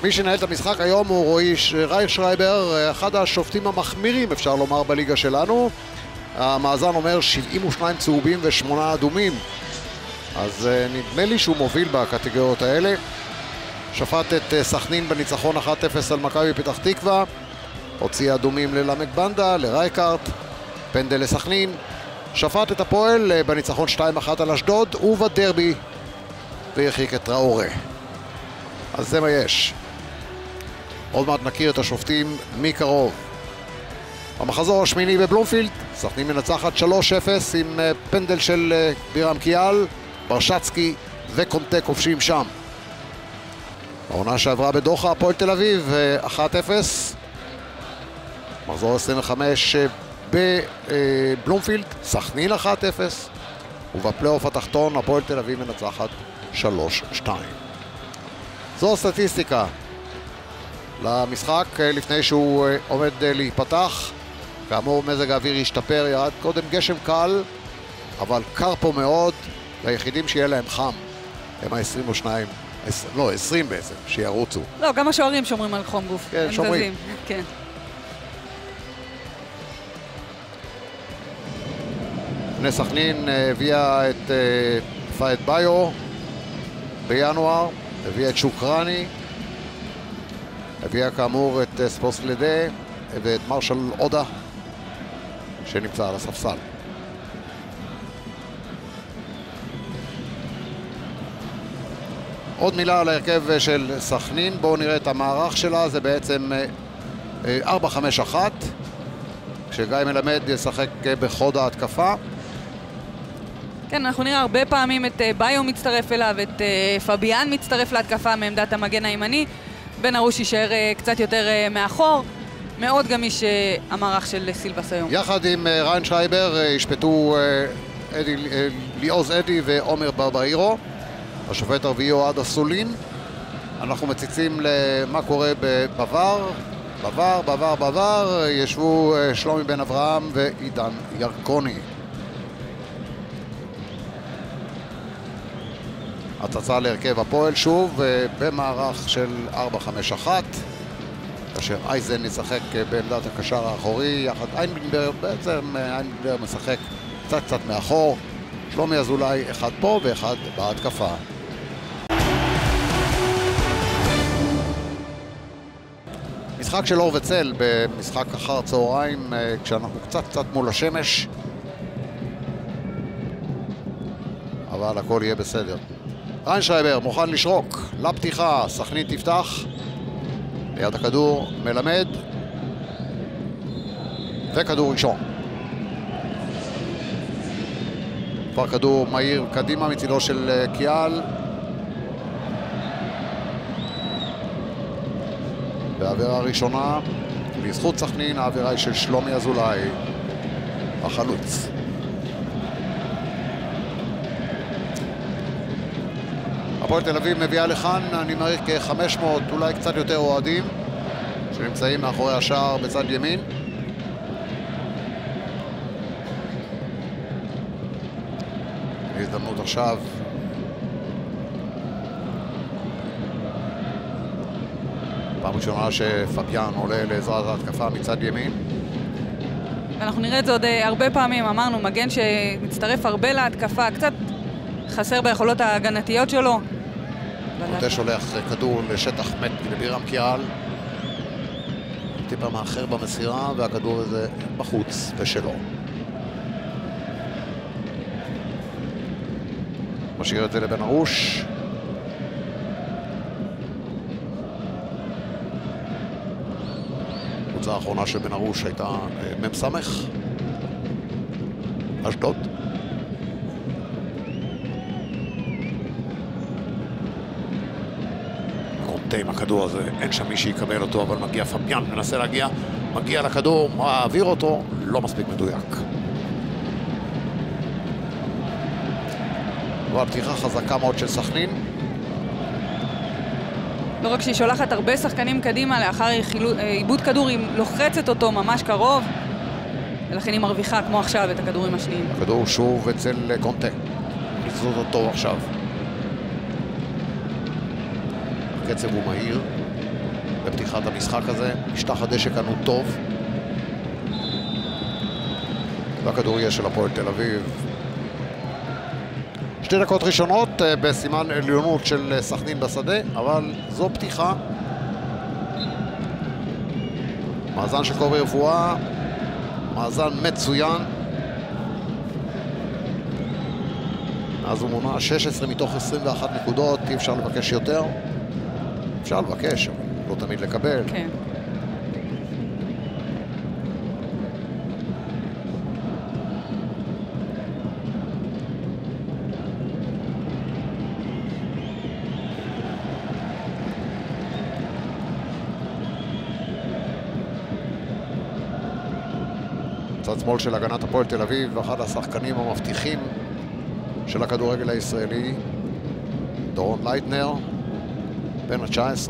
מי שנהל את המשחק היום הוא רועי רייכשרייבר, אחד השופטים המחמירים אפשר לומר בליגה שלנו. המאזן אומר 72 צהובים ו8 אדומים, אז נדמה לי שהוא מוביל בקטגוריות האלה. שפט את סכנין בניצחון 1-0 על מכבי פתח תקווה, הוציא אדומים ללמק בנדה, לרייקארט, פנדל לסכנין. שפט את הפועל בניצחון 2-1 על אשדוד ובדרבי והרחיק את טראורה. אז זה מה יש. עוד מעט נכיר את השופטים מקרוב. במחזור השמיני בבלומפילד, סכנין מנצחת 3-0 עם פנדל של בירם קיאל, ברשצקי וקונטה כובשים שם. העונה שעברה בדוחה, הפועל תל אביב 1-0. מחזור 25 בבלומפילד, סכנין 1-0. ובפלייאוף התחתון, הפועל תל אביב מנצחת 3-2. זו הסטטיסטיקה למשחק לפני שהוא עומד להיפתח. כאמור, מזג האוויר ישתפר, ירד קודם גשם קל, אבל קר פה מאוד, והיחידים שיהיה להם חם הם ה-22, לא, 20 בעצם, שירוצו. לא, גם השוערים שומרים על חום גוף. כן, שומרים. כן. בני סכנין הביאה את פאיד ביו בינואר, הביאה את שוקרני, הביאה כאמור את ספורסלדה ואת מרשל עודה שנמצא על הספסל. עוד מילה על ההרכב של סכנין, בואו נראה את המערך שלה, זה בעצם 4-5-1, כשגיא מלמד ישחק בחוד ההתקפה. כן, אנחנו נראה הרבה פעמים את ביו מצטרף אליו, את פביאן מצטרף להתקפה מעמדת המגן הימני, בן ארוש יישאר קצת יותר מאחור. מאוד גמיש המערך של סילבס היום. יחד עם ריין שרייבר ישפטו ליאוז אדי ועומר ברבאירו. השופט הרביעי אוהד אסולין. אנחנו מציצים למה קורה בבר. ישבו שלומי בן אברהם ועידן ירקוני. הצצה להרכב הפועל שוב במערך של 4-5-1, כאשר אייזן ישחק בעמדת הקשר האחורי יחד איינבינדר. בעצם איינבינדר משחק קצת מאחור, שלומי אזולאי אחד פה ואחד בהתקפה. משחק של אור וצל במשחק אחר צהריים, כשאנחנו קצת מול השמש, אבל הכל יהיה בסדר. ריין שרייבר מוכן לשרוק לפתיחה, סכנין תפתח ליד הכדור, מלמד וכדור ראשון. כבר כדור מהיר קדימה מצילו של קיאל, והעבירה הראשונה לזכות סכנין, העבירה היא של שלומי אזולאי החלוץ. הפועל תל אביב מביאה לכאן, אני מעריך כ-500, אולי קצת יותר אוהדים שנמצאים מאחורי השער בצד ימין. הזדמנות עכשיו פעם ראשונה שפביאן עולה לעזרת ההתקפה מצד ימין. ואנחנו נראה את זה עוד הרבה פעמים, אמרנו, מגן שמצטרף הרבה להתקפה, קצת חסר ביכולות ההגנתיות שלו. קונטה שולח כדור לשטח מת לבירם קיאל, טיפה מאחר במסירה, והכדור הזה בחוץ ושלו. משאיר את זה לבן ארוש. הקבוצה האחרונה של בן ארוש הייתה ממסמך אשדוד. עם הכדור הזה, אין שם מי שיקבל אותו, אבל מגיע פביאן, מנסה להגיע, מגיע לכדור, מעביר אותו, לא מספיק מדויק. והפתיחה חזקה מאוד של סכנין. לא רק שהיא שולחת הרבה שחקנים קדימה, לאחר עיבוד כדור היא לוחצת אותו ממש קרוב, ולכן היא מרוויחה כמו עכשיו את הכדורים השניים. הכדור שוב אצל קונטה, ניסות אותו עכשיו. הקצב הוא מהיר, בפתיחת המשחק הזה. משטח הדשא כאן הוא טוב. והכדור יהיה של הפועל תל אביב. 2 דקות ראשונות בסימן עליונות של סכנין בשדה, אבל זו פתיחה. מאזן של קובי רפואה, מאזן מצוין. אז הוא מונה 16 מתוך 21 נקודות, אי אפשר לבקש יותר. אפשר לבקש, לא תמיד לקבל. כן. צד שמאל של הגנת הפועל תל אביב, ואחד השחקנים המבטיחים של הכדורגל הישראלי, דורון לייטנר, בן ה-19.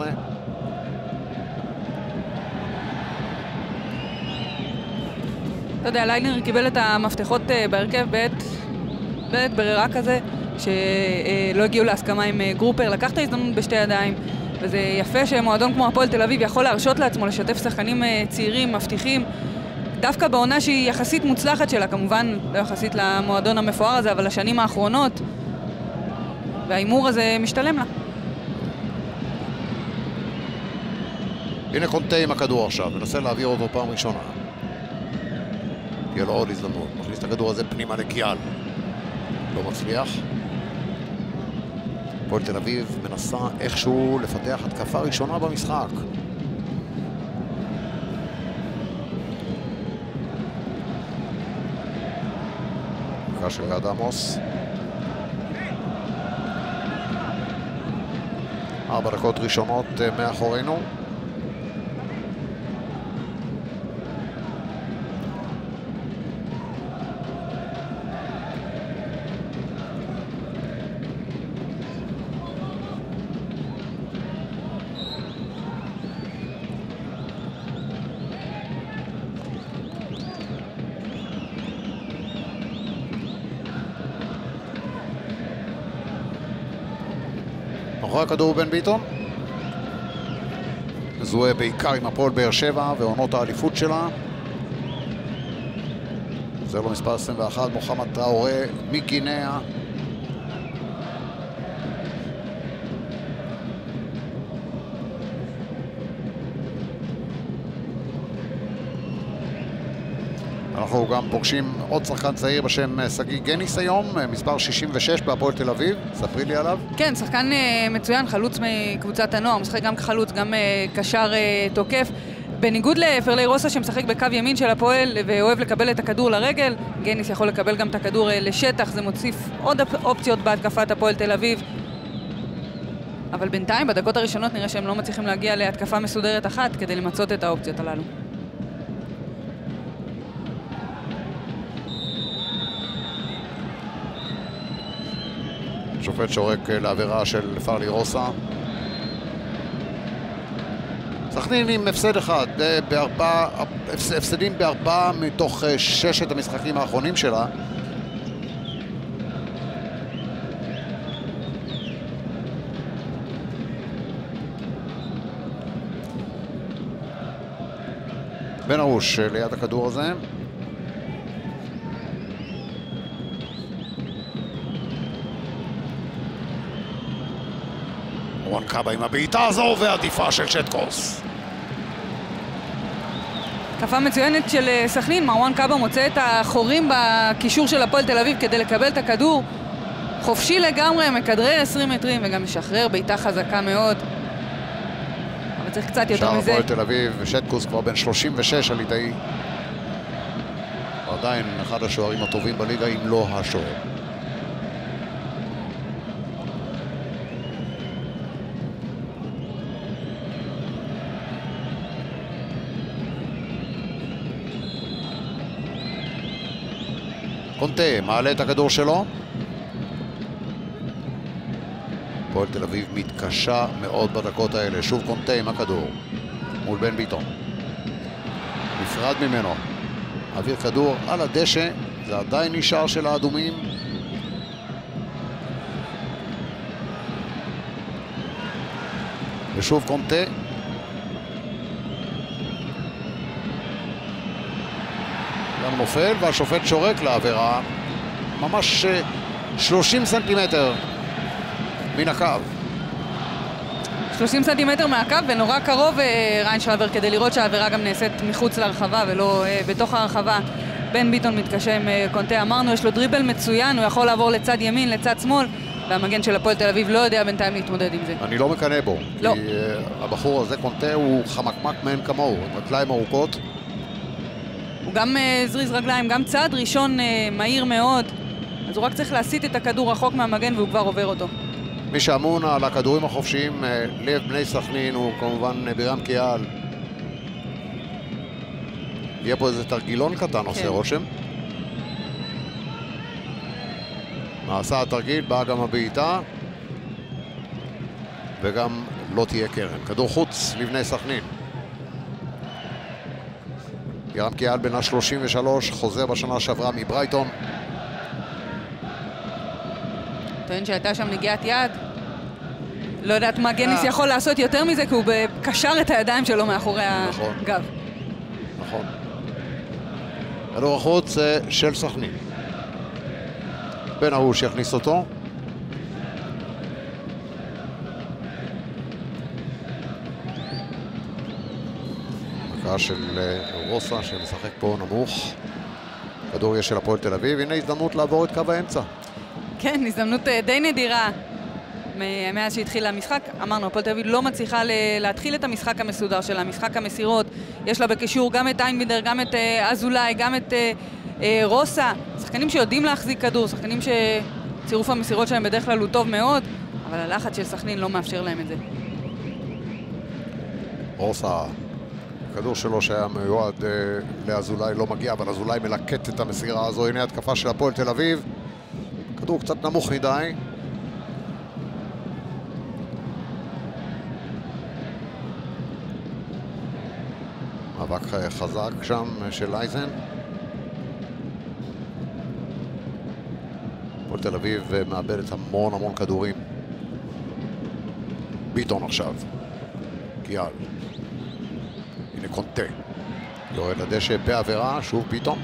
אתה יודע, לייטנר קיבל את המפתחות בהרכב בעת ברירה כזה, שלא הגיעו להסכמה עם גרופר, לקח את ההזדמנות בשתי ידיים, וזה יפה שמועדון כמו הפועל תל אביב יכול להרשות לעצמו לשתף שחקנים צעירים, מבטיחים, דווקא בעונה שהיא יחסית מוצלחת שלה, כמובן לא יחסית למועדון המפואר הזה, אבל לשנים האחרונות, והאימור הזה משתלם לה. הנה קונטה עם הכדור עכשיו, מנסה להעביר אותו פעם ראשונה. תהיה לו עוד הזדמנות, מכניס את הכדור הזה פנימה לקיאל. לא מצליח. הפועל תל אביב מנסה איכשהו לפתח התקפה ראשונה במשחק. של גד עמוס. 4 דקות ראשונות מאחורינו. מאחורי הכדור בן ביטון. מזוהה בעיקר עם הפועל באר שבע ועונות האליפות שלה. זה לא מספר 21, מוחמד טראורה מגינאה. אנחנו גם פוגשים עוד שחקן צעיר בשם סגי גניס היום, מספר 66 בהפועל תל אביב. ספרי לי עליו. כן, שחקן מצוין, חלוץ מקבוצת הנוער, משחק גם כחלוץ, גם קשר תוקף. בניגוד לפרלי רוסה שמשחק בקו ימין של הפועל ואוהב לקבל את הכדור לרגל, גניס יכול לקבל גם את הכדור לשטח, זה מוסיף עוד אופציות בהתקפת הפועל תל אביב. אבל בינתיים, בדקות הראשונות נראה שהם לא מצליחים להגיע להתקפה מסודרת אחת כדי למצות את האופציות הללו. שופט שורק לעבירה של פרלי רוסה. סכנין עם הפסד אחד, הפסדים ב4 מתוך 6 המשחקים האחרונים שלה. בן ארוש ליד הכדור הזה. רון קאבה עם הבעיטה הזו ועדיפה של שטקוס. התקפה מצוינת של סכנין, מרואן קאבה מוצא את החורים בקישור של הפועל תל אביב כדי לקבל את הכדור. חופשי לגמרי, מכדרר 20 מטרים וגם משחרר בעיטה חזקה מאוד. אבל צריך קצת יותר מזה. שער הפועל תל אביב, ושטקוס כבר בן 36 הליטאי. עדיין אחד השוערים הטובים בליגה, אם לא השוער. קונטה מעלה את הכדור שלו. הפועל תל אביב מתקשה מאוד בדקות האלה. שוב קונטה עם הכדור מול בן ביטון. נפרד ממנו. מעביר כדור על הדשא. זה עדיין נשאר של האדומים. ושוב קונטה. נופל והשופט שורק לעבירה ממש 30 סנטימטר מן הקו. 30 סנטימטר מהקו ונורא קרוב ריינשרייבר כדי לראות שהעבירה גם נעשית מחוץ לרחבה ולא בתוך הרחבה. בן ביטון מתקשה עם קונטה, אמרנו יש לו דריבל מצוין, הוא יכול לעבור לצד ימין, לצד שמאל, והמגן של הפועל תל אביב לא יודע בינתיים להתמודד עם זה. אני לא מקנא בו, לא. כי הבחור הזה קונטה הוא חמקמק מאין כמוהו, רגליים ארוכות. הוא גם זריז רגליים, גם צעד ראשון מהיר מאוד, אז הוא רק צריך להסיט את הכדור רחוק מהמגן והוא כבר עובר אותו. מי שאמון על הכדורים החופשיים, לב בני סכנין, הוא כמובן בירם קיאל. יהיה פה איזה תרגילון קטן, עושה רושם. נעשה התרגיל, באה גם הבעיטה, וגם לא תהיה קרן. כדור חוץ לבני סכנין. בירם קיאל בן ה-33, חוזר בשנה שעברה מברייטון. טוען שהייתה שם נגיעת יד. לא יודעת מה גניס יכול לעשות יותר מזה, כי הוא קשר את הידיים שלו מאחורי הגב. נכון. כדור החוץ של סכנין. בן ארוש יכניס אותו. מכה של רוסה שמשחק פה נמוך. כדור יש של הפועל תל אביב. הנה הזדמנות לעבור את קו האמצע. כן, הזדמנות די נדירה מאז שהתחיל המשחק. אמרנו, הפועל תל אביב לא מצליחה להתחיל את המשחק המסודר שלה, משחק המסירות. יש לה בקישור גם את איינבינדר, גם את אזולאי, גם את רוסה. שחקנים שיודעים להחזיק כדור, שחקנים שצירוף המסירות שלהם בדרך כלל הוא טוב מאוד, אבל הלחץ של סכנין לא מאפשר להם את זה. רוסה, הכדור שלו שהיה מיועד לאזולאי לא מגיע, אבל אזולאי מלקט את המסירה הזו. הנה התקפה של הפועל תל אביב. כדור קצת נמוך מדי. מאבק חזק שם של אייזן. הפועל תל אביב מאבדת המון כדורים. ביטון עכשיו. קיאל. הנה קונטה. יורד לדשא בעבירה, שוב ביטון.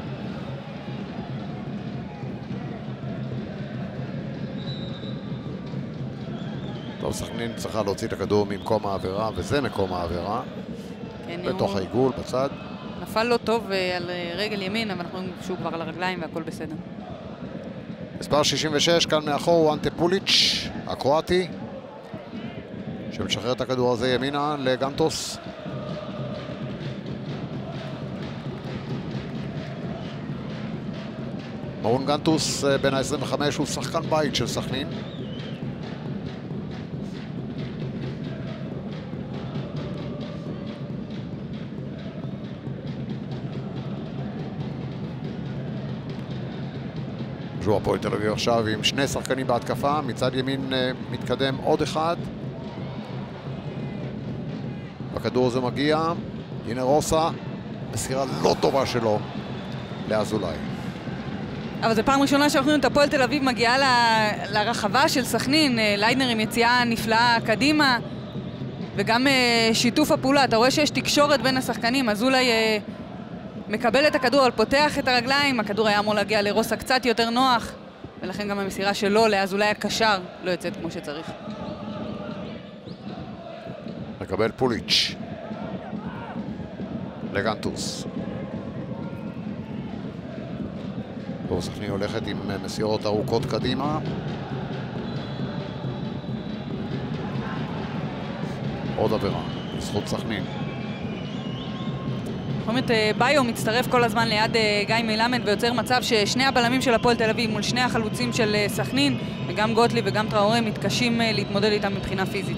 טוב, סכנין צריכה להוציא את הכדור ממקום העבירה, וזה מקום העבירה. כן, בתוך העיגול, בצד. נפל לא טוב על רגל ימין, אבל אנחנו רואים שהוא כבר על הרגליים והכל בסדר. מספר 66, כאן מאחור הוא אנטה פוליץ', הקרואטי, שמשחרר את הכדור הזה ימינה לגנטוס. מרון גנטוס, בן ה-25, הוא שחקן בית של סכנין. הפועל תל אביב עכשיו עם שני שחקנים בהתקפה, מצד ימין מתקדם עוד אחד. הכדור הזה מגיע, הנה רוסה, מסירה לא טובה שלו לאזולאי. אבל זו פעם ראשונה שאנחנו רואים את הפועל תל אביב מגיעה לרחבה של סכנין, ליידנר עם יציאה נפלאה קדימה, וגם שיתוף הפעולה, אתה רואה שיש תקשורת בין השחקנים, אזולאי מקבל את הכדור, אבל פותח את הרגליים, הכדור היה אמור להגיע לרוסה קצת יותר נוח, ולכן גם המסירה שלו לאזולאי הקשר לא יוצאת כמו שצריך. מקבל פוליץ' לגנטוס. פה סכנין הולכת עם מסירות ארוכות קדימה. עוד עבירה, בזכות סכנין. ביו מצטרף כל הזמן ליד גיא מלמד ויוצר מצב ששני הבלמים של הפועל תל אביב מול שני החלוצים של סכנין, וגם גוטליב וגם טראורי מתקשים להתמודד איתם מבחינה פיזית.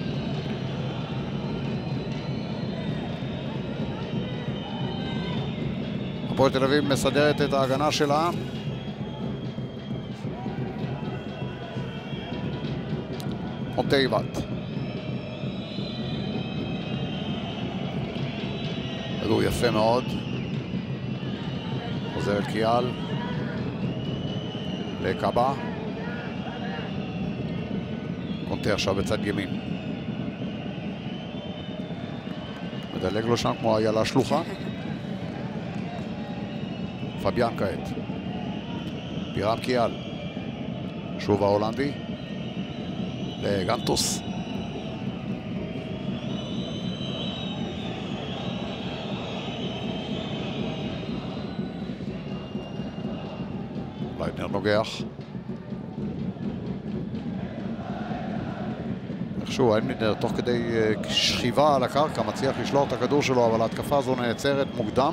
הפועל תל אביב מסדרת את ההגנה שלה. אוטייבת. כדור יפה מאוד. חוזר אל קיאל. לקאבה. קונטה עכשיו בצד ימין. מדלג לו שם כמו איילה שלוחה. פביאן כעת. בירם קיאל. שוב ההולנדי. לגנטוס. לייטנר נוגח. איכשהו איינבינדר תוך כדי שכיבה על הקרקע מצליח לשלוח את הכדור שלו, אבל ההתקפה הזו נעצרת מוקדם.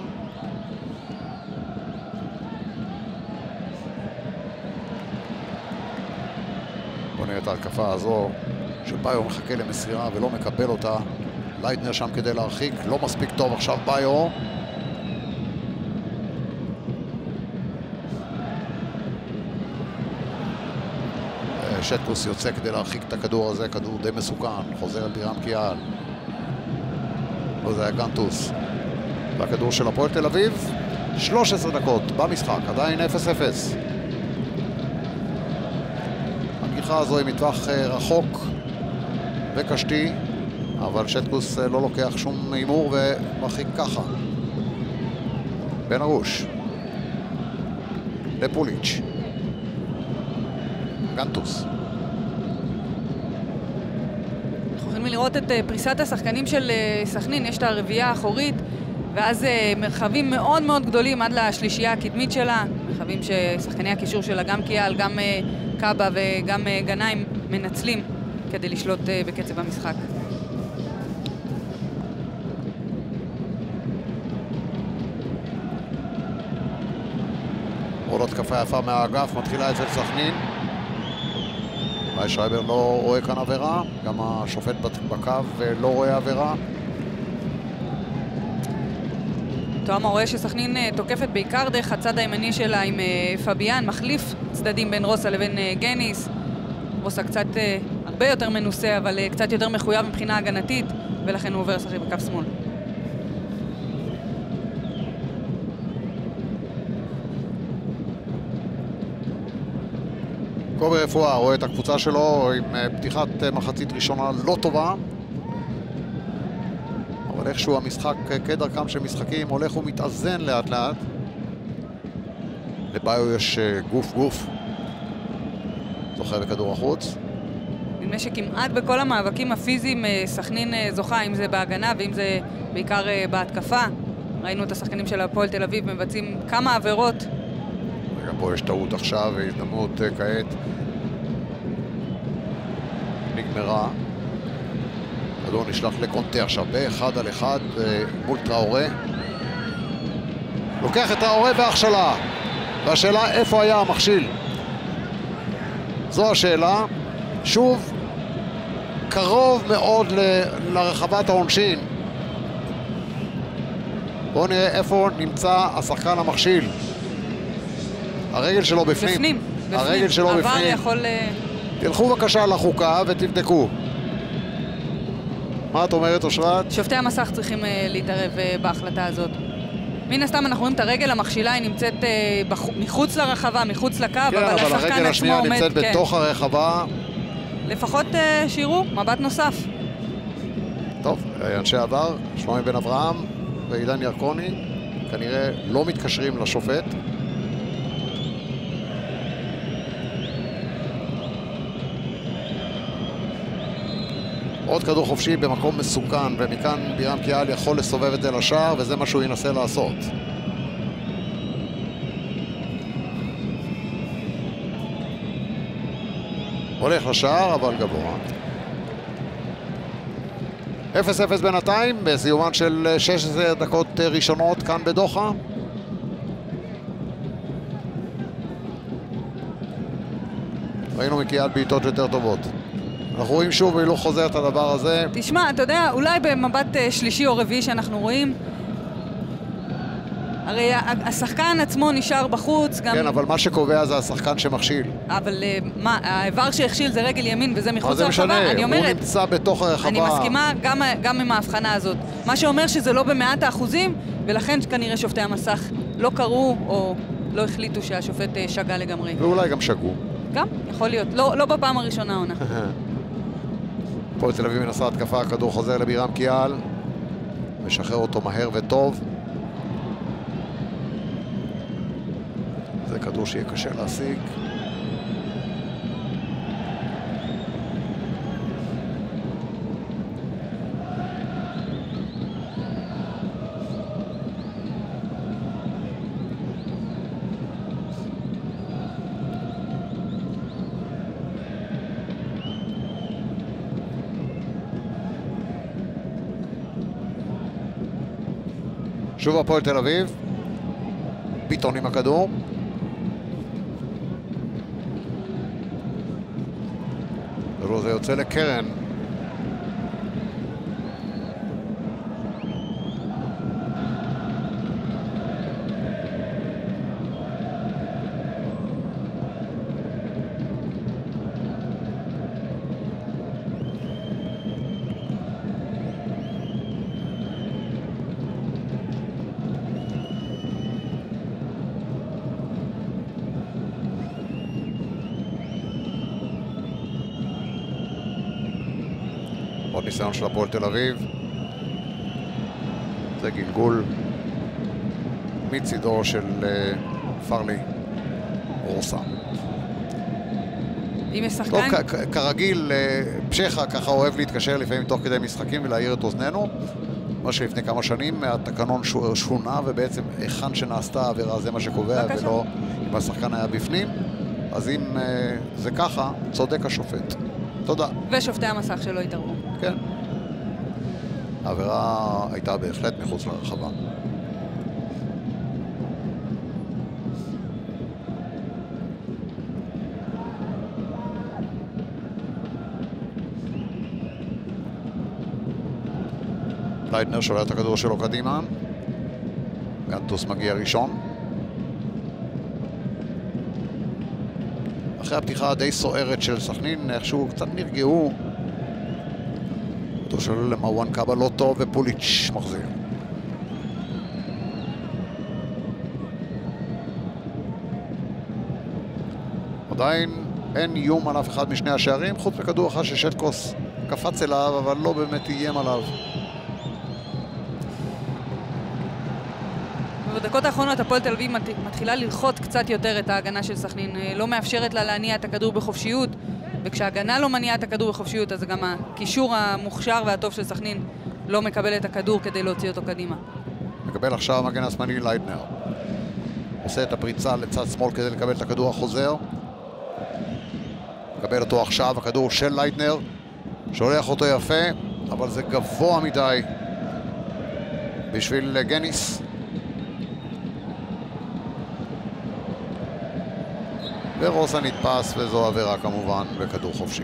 בוא נראה את ההתקפה הזו שביו מחכה למסירה ולא מקבל אותה. לייטנר שם כדי להרחיק, לא מספיק טוב עכשיו ביו. שטקוס יוצא כדי להרחיק את הכדור הזה, כדור די מסוכן, חוזר על בירם קיאל. וזה היה גנטוס. והכדור של הפועל תל אביב, 13 דקות במשחק, עדיין 0-0. הגיחה הזו היא מטווח רחוק וקשתי, אבל שטקוס לא לוקח שום אימור ומרחיק ככה. בן ארוש. לפוליץ'. גנטוס. אנחנו יכולים לראות את פריסת השחקנים של סכנין, יש את הרביעייה האחורית, ואז מרחבים מאוד מאוד גדולים עד לשלישייה הקדמית שלה, מרחבים ששחקני הקישור שלה, גם קיאל, גם קאבה וגם גנאים מנצלים כדי לשלוט בקצב המשחק. עוד התקפה יפה מהאגף, מתחילה אצל סכנין. שרייבר לא רואה כאן עבירה, גם השופט בקו לא רואה עבירה. תואמה רואה שסכנין תוקפת בעיקר דרך הצד הימני שלה עם פביאן, מחליף צדדים בין רוסה לבין גניס. רוסה קצת הרבה יותר מנוסה, אבל קצת יותר מחויב מבחינה הגנתית, ולכן הוא עובר לשחק בקו שמאל. קובי רפואה רואה את הקבוצה שלו עם פתיחת מחצית ראשונה לא טובה, אבל איכשהו המשחק כדרכם של משחקים הולך ומתאזן לאט לאט. לביו יש גוף זוכה בכדור החוץ. נדמה שכמעט בכל המאבקים הפיזיים סכנין זוכה, אם זה בהגנה ואם זה בעיקר בהתקפה. ראינו את השחקנים של הפועל תל אביב מבצעים כמה עבירות. רגע, פה יש טעות עכשיו והזדמנות כעת נגמרה. כדור נשלח לקונטה עכשיו באחד על אחד מול טראורה. לוקח את טראורה בהכשלה, והשאלה איפה היה המכשיל. זו השאלה. שוב קרוב מאוד לרחבת העונשין. בואו נראה איפה נמצא השחקן המכשיל. הרגל שלו בפנים. הרגל שלו בפנים. עבר יכול... תלכו בבקשה לחוקה ותבדקו. מה את אומרת, אושרת? שופטי המסך צריכים להתערב בהחלטה הזאת. מן הסתם אנחנו רואים את הרגל המכשילה, היא נמצאת מחוץ לרחבה, מחוץ לקו, כן, אבל הרגל השנייה נמצאת בתוך הרחבה. לפחות שיראו, מבט נוסף. טוב, אנשי עבר, שלומי בן אברהם ועידן ירקוני כנראה לא מתקשרים לשופט. עוד כדור חופשי במקום מסוכן, ומכאן בירם קיאל יכול לסובב את זה לשער, וזה מה שהוא ינסה לעשות. הולך לשער, אבל גבוה. 0-0 בינתיים, בסיומן של 16 דקות ראשונות כאן בדוחה. ראינו מקיאל בעיטות יותר טובות. אנחנו רואים שוב והיא לא חוזרת את הדבר הזה. תשמע, אתה יודע, אולי במבט שלישי או רביעי שאנחנו רואים, הרי השחקן עצמו נשאר בחוץ גם... כן, אבל מה שקובע זה השחקן שמכשיל. אבל מה, האיבר שהכשיל זה רגל ימין וזה מחוץ לרחבה? אני הוא אומרת, נמצא בתוך הרחבה. אני מסכימה גם עם ההבחנה הזאת. מה שאומר שזה לא במאת האחוזים, ולכן כנראה שופטי המסך לא קראו או לא החליטו שהשופט שגה לגמרי. ואולי גם שגו. גם, יכול להיות. לא בפעם הראשונה עונה. הפועל תל אביב מנסה התקפה, הכדור חוזר לבירם קיאל. משחרר אותו מהר וטוב. זה כדור שיהיה קשה להשיג. שוב הפועל תל אביב, ביטון עם הכדור. וזה יוצא לקרן. עוד ניסיון של הפועל תל אביב. זה גלגול מצידו של פרלי רוסה. אם יש שחקן... טוב, כרגיל, פשחה ככה אוהב להתקשר לפעמים תוך כדי משחקים ולהעיר את אוזננו. מה שלפני כמה שנים התקנון שונה, ובעצם היכן שנעשתה העבירה זה מה שקובע, ולא אם השחקן היה בפנים. אז אם זה ככה, צודק השופט. תודה. ושופטי המסך שלא התערבו. כן. העבירה הייתה בהחלט מחוץ לרחבה. ליידנר שולל את הכדור שלו קדימה. גנטוס מגיע ראשון. אחרי הפתיחה הדי סוערת של סכנין, איכשהו קצת נרגעו. אותו שלו למרואן קאבה לא טוב, ופוליץ' מחזיר. עדיין אין איום על אף אחד משני השערים, חוץ מכדור אחד ששטקוס קפץ אליו, אבל לא באמת איים עליו. בדקות האחרונות הפועל תל אביב מתחילה ללחוץ קצת יותר את ההגנה של סכנין, לא מאפשרת לה להניע את הכדור בחופשיות, וכשההגנה לא מניעה את הכדור בחופשיות, אז גם הקישור המוכשר והטוב של סכנין לא מקבל את הכדור כדי להוציא אותו קדימה. מקבל עכשיו המגן השמאלי ליידנר. עושה את הפריצה לצד שמאל כדי לקבל את הכדור החוזר. מקבל אותו עכשיו, הכדור של ליידנר. שולח אותו יפה, אבל זה גבוה מדי בשביל גניס. ורוסה נתפס, וזו עבירה כמובן בכדור חופשי.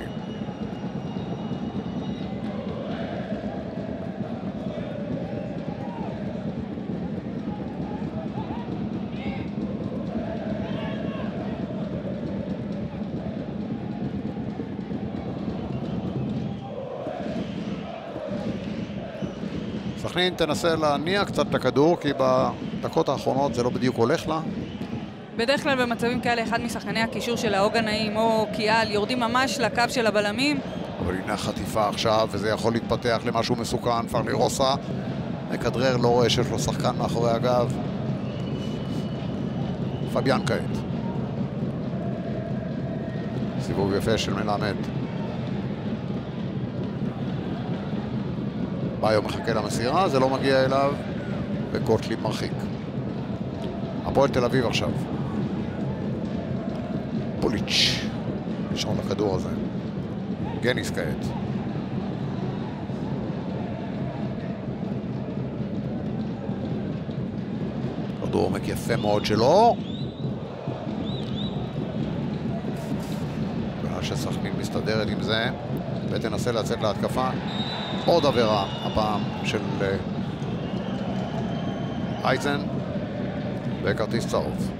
סכנין תנסה להניע קצת את הכדור, כי בדקות האחרונות זה לא בדיוק הולך לה. בדרך כלל במצבים כאלה אחד משחקני הקישור של האוגה נעים או קיאל יורדים ממש לקו של הבלמים. אבל הנה החטיפה עכשיו, וזה יכול להתפתח למשהו מסוכן. פרלי רוסה מקדרר, לא רואה שיש לו שחקן מאחורי הגב. פביאן כעת. סיבוב יפה של מלמד. ביו מחכה למסירה, זה לא מגיע אליו, וגוטליב מרחיק. הפועל תל אביב עכשיו. פוליץ' ראשון לכדור הזה. גניס כעת. כדור עומק יפה מאוד שלו. שסכנין מסתדרת עם זה, ותנסה לצאת להתקפה. עוד עבירה, הפעם של אייזן, וכרטיס צהוב.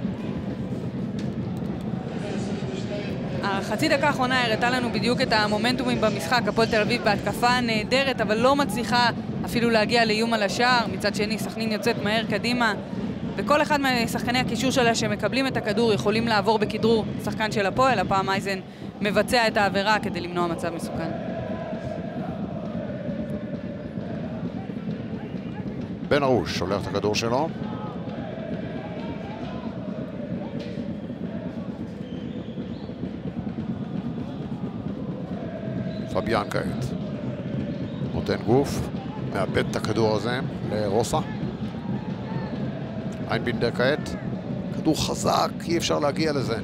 החצי דקה האחרונה הראתה לנו בדיוק את המומנטומים במשחק. הפועל תל אביב בהתקפה נהדרת, אבל לא מצליחה אפילו להגיע לאיום על השער. מצד שני, סכנין יוצאת מהר קדימה, וכל אחד משחקני הקישור שלה שמקבלים את הכדור יכולים לעבור בכדרור שחקן של הפועל. הפעם אייזן מבצע את העבירה כדי למנוע מצב מסוכן. בן ארוש שולח את הכדור שלו. פביאן כעת. נותן גוף, מאבד את הכדור הזה לרוסה. איינבינדר כעת. כדור חזק, אי אפשר להגיע לזה.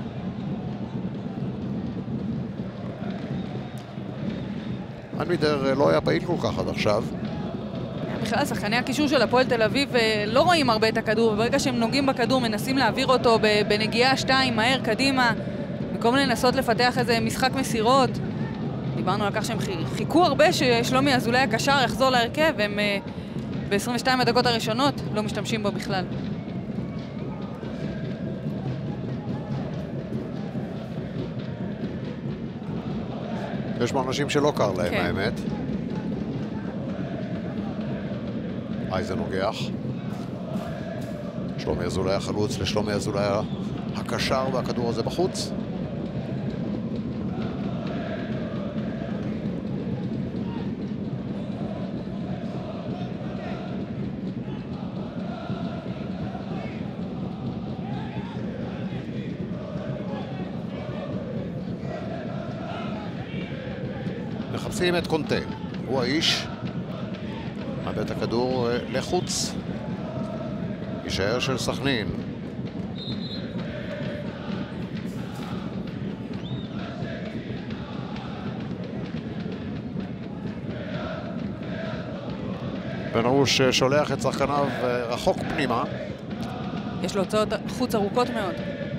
איינבינדר לא היה פעיל כל כך עד עכשיו. בכלל, שחקני הקישור של הפועל תל אביב לא רואים הרבה את הכדור, וברגע שהם נוגעים בכדור מנסים להעביר אותו בנגיעה 2 מהר קדימה, במקום לנסות לפתח איזה משחק מסירות. דיברנו על כך שהם חיכו הרבה ששלומי אזולאי הקשר יחזור להרכב, והם ב-22 הדקות הראשונות לא משתמשים בו בכלל. יש אנשים שלא קר להם, כן. האמת. אייזן נוגח. שלומי אזולאי החלוץ לשלומי אזולאי הקשר, והכדור הזה בחוץ. מחפשים את קונטה, הוא האיש. מאבד את הכדור לחוץ. יישאר של סכנין. בן ארוש שולח את שחקניו רחוק פנימה. יש לו הוצאות חוץ ארוכות מאוד.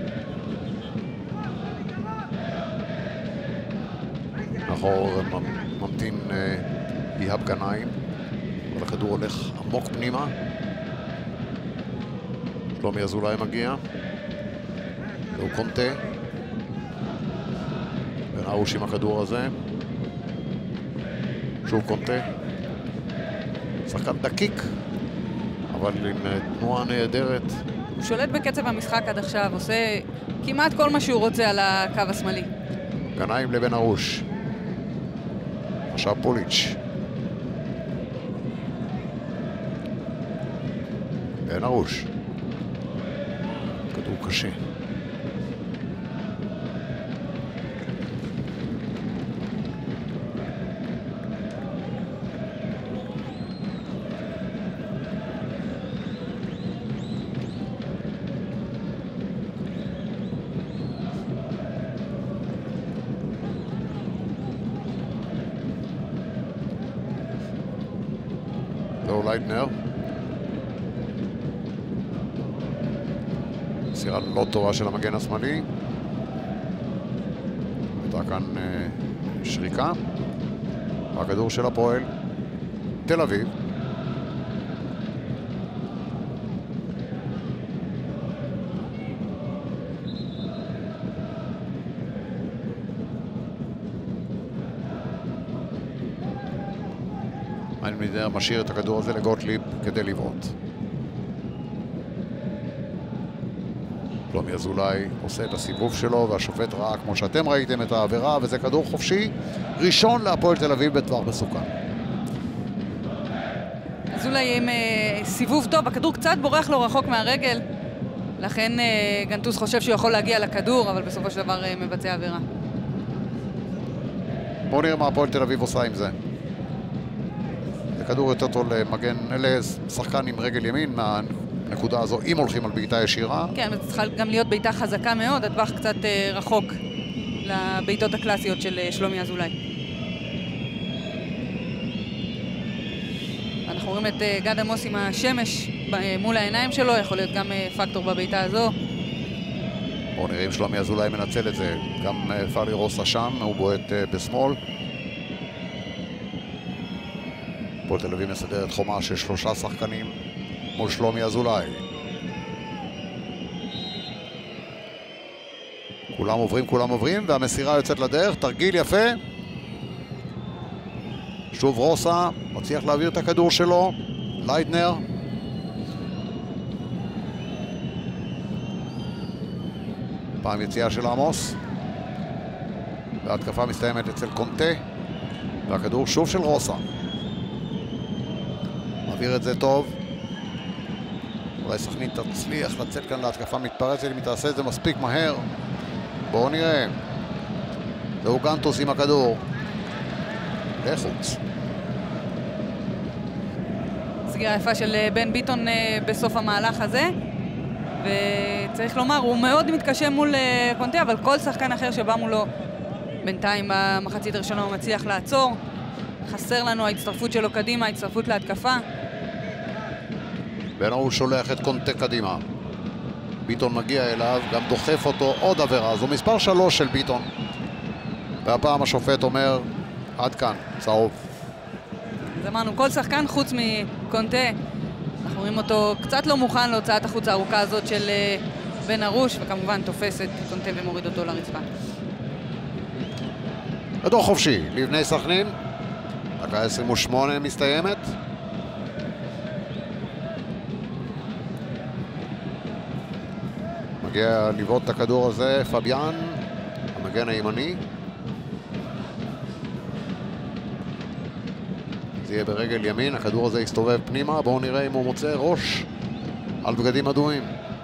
מאחור ממתין איהאב גנאים, אבל הכדור הולך עמוק פנימה. שלומי אזולאי מגיע, והוא קונטה. בן ארוש עם הכדור הזה. שוב קונטה. שחקן דקיק, אבל עם תנועה נהדרת. הוא שולט בקצב המשחק עד עכשיו, עושה כמעט כל מה שהוא רוצה על הקו השמאלי. גנאים לבן ארוש. עכשיו פוליץ'. בן ארוש. כדור קשה. לא לייטנר. מסירה לא טובה של המגן השמאלי. הייתה כאן שריקה. הכדור של הפועל תל אביב. איינבינדר משאיר את הכדור הזה לגוטליב כדי לבעוט. שלומי אזולאי עושה את הסיבוב שלו, והשופט ראה, כמו שאתם ראיתם, את העבירה, וזה כדור חופשי ראשון להפועל תל אביב בטווח מסוכן. אזולאי עם סיבוב טוב, הכדור קצת בורח לו רחוק מהרגל, לכן גנטוס חושב שהוא יכול להגיע לכדור, אבל בסופו של דבר מבצע עבירה. בואו נראה מה הפועל תל אביב עושה עם זה. זה כדור יותר טוב למגן, לשחקן עם רגל ימין מהנקודה הזו, אם הולכים על בעיטה ישירה. כן, צריכה גם להיות בעיטה חזקה מאוד, הטווח קצת רחוק לבעיטות הקלאסיות של שלומי אזולאי. אנחנו רואים את גד עמוס עם השמש מול העיניים שלו, יכול להיות גם פקטור בבעיטה הזו. בואו נראה אם שלומי אזולאי מנצל את זה. גם פאלי רוסה שם, הוא בועט בשמאל. הפועל תל אביב מסדרת חומה של 3 שחקנים מול שלומי אזולאי. כולם עוברים, והמסירה יוצאת לדרך, תרגיל יפה. שוב רוסה, מצליח להעביר את הכדור שלו, לייטנר. פעם יציאה של עמוס. וההתקפה מסתיימת אצל קונטה, והכדור שוב של רוסה. מעביר את זה טוב. אולי סכנין תצליח לצאת כאן להתקפה מתפרצת, אם היא תעשה את זה מספיק מהר. בואו נראה. זהו גנטוס עם הכדור. לחוץ. סגירה יפה של בן ביטון בסוף המהלך הזה, וצריך לומר, הוא מאוד מתקשה מול קונטה, אבל כל שחקן אחר שבא מולו בינתיים במחצית הראשונה הוא מצליח לעצור. חסר לנו ההצטרפות שלו קדימה, ההצטרפות להתקפה. בן ארוש שולח את קונטה קדימה. ביטון מגיע אליו, גם דוחף אותו, עוד עבירה. זו מספר 3 של ביטון. והפעם השופט אומר, עד כאן, צהוב. אז אמרנו, כל שחקן חוץ מקונטה, אנחנו רואים אותו קצת לא מוכן להוצאת החוץ הארוכה הזאת של בן ארוש, וכמובן תופס את קונטה ומוריד אותו לרצפה. כדור חופשי, לבני סכנין. דקה 28 מסתיימת. מגיע לבעוט את הכדור הזה, פביאן, המגן הימני. זה יהיה ברגל ימין, הכדור הזה יסתובב פנימה, בואו נראה אם הוא מוצא ראש על בגדים אדומים.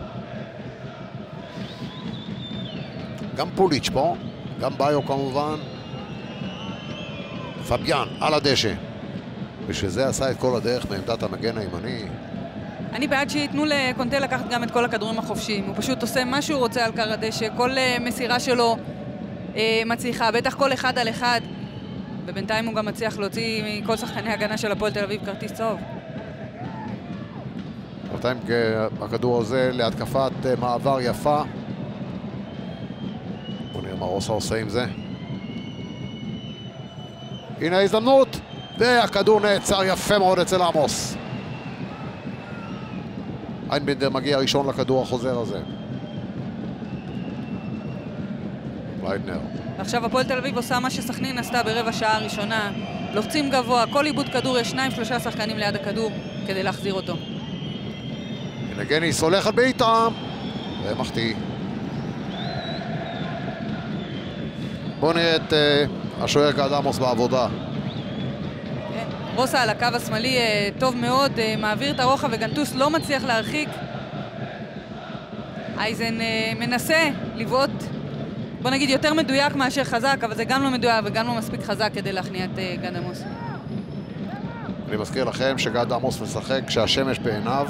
גם פוליץ' פה, גם ביו כמובן. פביאן על הדשא, ושזה עשה את כל הדרך מעמדת המגן הימני. אני בעד שייתנו לקונטה לקחת גם את כל הכדורים החופשיים. הוא פשוט עושה מה שהוא רוצה על קר הדשא, כל מסירה שלו מצליחה, בטח כל אחד על אחד, ובינתיים הוא גם מצליח להוציא מכל שחקני הגנה של הפועל תל אביב כרטיס צהוב. בינתיים הכדור הזה להתקפת מעבר יפה. בוא נראה מה רוסה עושה עם זה. הנה ההזדמנות, והכדור נעצר יפה מאוד אצל עמוס. איינבנדר מגיע ראשון לכדור החוזר הזה. ליידנר. ועכשיו הפועל תל אביב עושה מה שסכנין עשתה ברבע שעה הראשונה. לוחצים גבוה, כל איבוד כדור יש 2-3 שחקנים ליד הכדור כדי להחזיר אותו. הנה גניס הולך על בעיטה, ומחטיא. בואו נראה את השוער גד עמוס בעבודה. רוסה על הקו השמאלי טוב מאוד, מעביר את הרוחב וגנטוס לא מצליח להרחיק. אייזן מנסה לבעוט, בוא נגיד יותר מדויק מאשר חזק, אבל זה גם לא מדויק וגם לא מספיק חזק כדי להכניע את גד עמוס. אני מזכיר לכם שגד עמוס משחק כשהשמש בעיניו.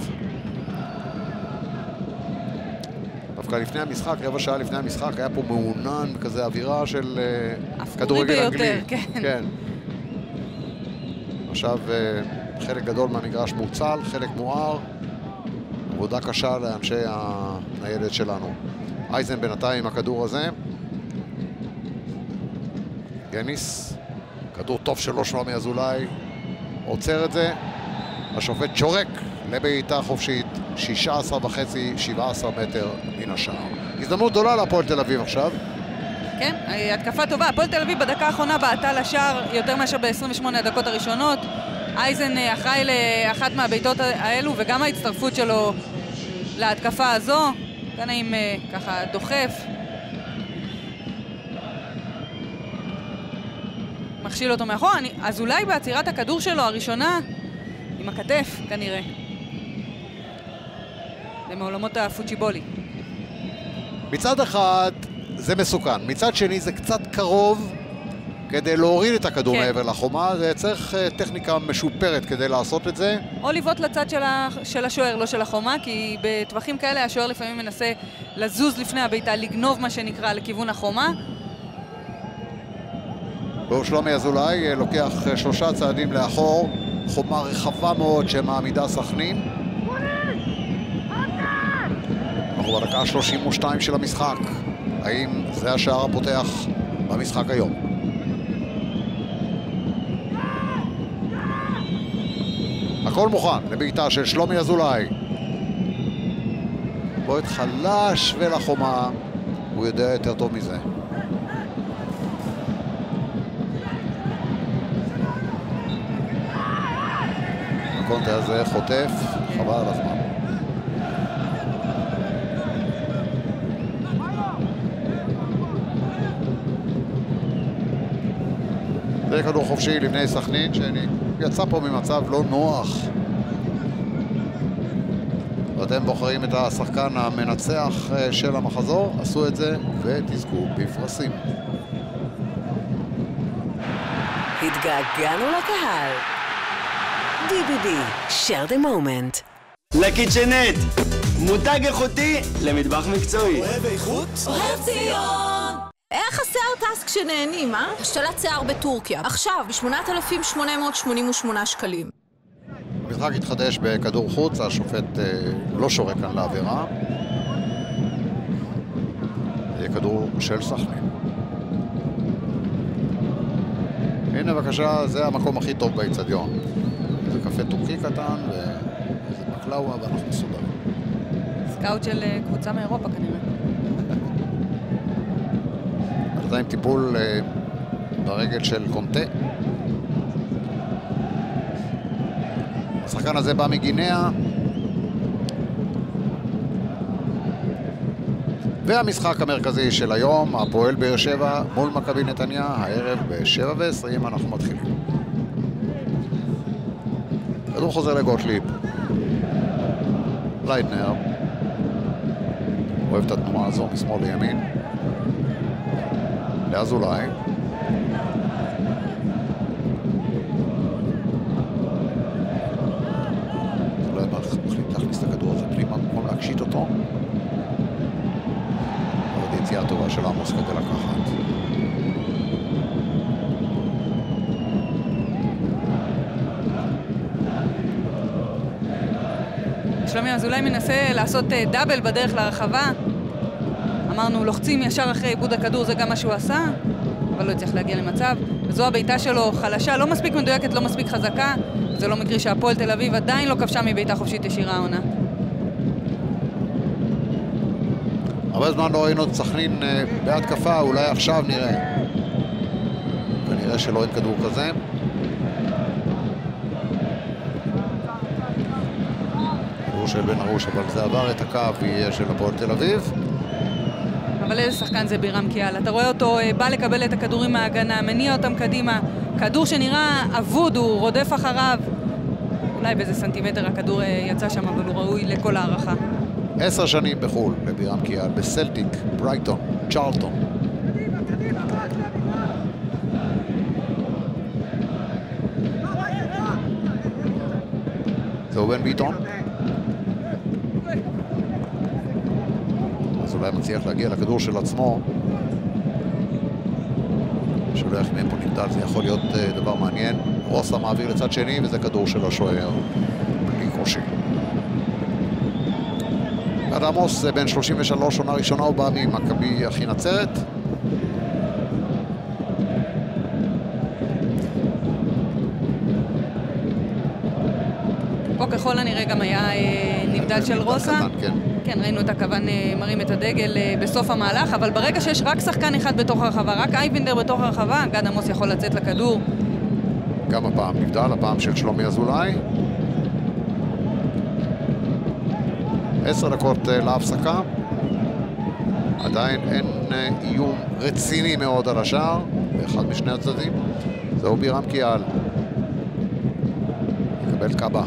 דווקא לפני המשחק, רבע שעה לפני המשחק, היה פה מעונן בכזה אווירה של כדורגל אנגלי. כן. עכשיו חלק גדול מהמגרש מוצל, חלק מואר. עבודה קשה לאנשי הניידת שלנו. אייזן בינתיים עם הכדור הזה. גניס, כדור טוב שלו שלומי אזולאי. עוצר את זה. השופט שורק לבעיטה חופשית. 16.5-17 מטר מן השער. הזדמנות גדולה להפועל תל אביב עכשיו. כן, התקפה טובה. הפועל תל אביב בדקה האחרונה בעטה לשער יותר מאשר ב-28 הדקות הראשונות. אייזן אחראי לאחת מהבעיטות האלו, וגם ההצטרפות שלו להתקפה הזו. כאן עם ככה דוחף. מכשיל אותו מאחור. אז אולי בעצירת הכדור שלו הראשונה, עם הכתף כנראה. זה מעולמות הפוצ'יבולי. מצד אחד זה מסוכן, מצד שני זה קצת קרוב כדי להוריד את הכדור מעבר לחומה. זה צריך טכניקה משופרת כדי לעשות את זה. או לבעוט לצד של השוער, לא של החומה, כי בטווחים כאלה השוער לפעמים מנסה לזוז לפני הבעיטה, לגנוב מה שנקרא לכיוון החומה. שלומי אזולאי לוקח 3 צעדים לאחור, חומה רחבה מאוד שמעמידה סכנין. אנחנו בדקה 32 של המשחק. האם זה השער הפותח במשחק היום? הכל מוכן לבעיטה של שלומי אזולאי. בועט חלש ולחומה, הוא יודע יותר טוב מזה. הקונטה הזה חוטף, חבל על הזמן. זה כדור חופשי לבני סכנין, שיצא פה ממצב לא נוח. ואתם בוחרים את השחקן המנצח של המחזור, עשו את זה ותזכו בפרסים. התגעגענו לקהל. DBB, share the moment. לקיצ'נט, מותג איכותי למטבח מקצועי. אוהב איכות? אוהב ציון! איך השיער טס כשנהנים, אה? השתלת שיער בטורקיה. עכשיו, ב-8,888 שקלים. המשחק התחדש בכדור חוץ, השופט לא שורק כאן לעבירה. יהיה כדור של סכנין. הנה בבקשה, זה המקום הכי טוב באצטדיון. זה קפה טורקי קטן וזה בקלאווה ואנחנו מסודרים. סקאוט של קבוצה מאירופה כנראה. זה עם טיפול ברגל של קונטה. השחקן הזה בא מגינאה. והמשחק המרכזי של היום, הפועל באר שבע מול מכבי נתניה, הערב ב-7:20 אנחנו מתחילים. כדור חוזר לגוטליב. לייטנר. אוהב את התנועה הזו משמאל לימין. לאזולאי. אולי מחליט להכניס את הכדור הזה פנימה במקום להקשיט אותו. עוד יציאה טובה של עמוס כדי לקחת. שלומי אזולאי מנסה לעשות דאבל בדרך לרחבה. אמרנו, לוחצים ישר אחרי עיבוד הכדור, זה גם מה שהוא עשה, אבל לא הצליח להגיע למצב. וזו הביתה שלו חלשה, לא מספיק מדויקת, לא מספיק חזקה. זה לא מקרי שהפועל תל אביב עדיין לא כבשה מביתה חופשית ישירה העונה. הרבה זמן לא ראינו את סכנין בהתקפה, אולי עכשיו נראה. כנראה שלא אין כדור כזה. כדור של בן ארוש, אבל זה עבר את הקו, יהיה של הפועל תל אביב. אבל איזה שחקן זה בירם קיאל. אתה רואה אותו בא לקבל את הכדורים מההגנה, מניע אותם קדימה. כדור שנראה אבוד, הוא רודף אחריו. אולי באיזה סנטימטר הכדור יצא שם, אבל הוא ראוי לכל הערכה. 10 שנים בחול לבירם קיאל, בסלטיק, ברייטון, צ'רלטון. זהו בן ביטון. אז אולי מצליח להגיע לכדור של עצמו. שולח מהם פה נגדל, זה יכול להיות דבר מעניין. רוסה מעביר לצד שני וזה כדור של השוער. בלי קושי. עד עמוס בן 33, עונה ראשונה, הוא בא ממכבי אחי נצרת. פה ככל הנראה גם היה נבדל של רוסה. כן. כן, ראינו את הכוון מרים את הדגל בסוף המהלך, אבל ברגע שיש רק שחקן אחד בתוך הרחבה, רק אייבינדר בתוך הרחבה, גד עמוס יכול לצאת לכדור. גם הפעם נבדל, הפעם של שלומי אזולאי. 10 דקות להפסקה. עדיין אין איום רציני מאוד על השער, באחד משני הצדדים. זהו בירם קיאל. יקבל קאבה.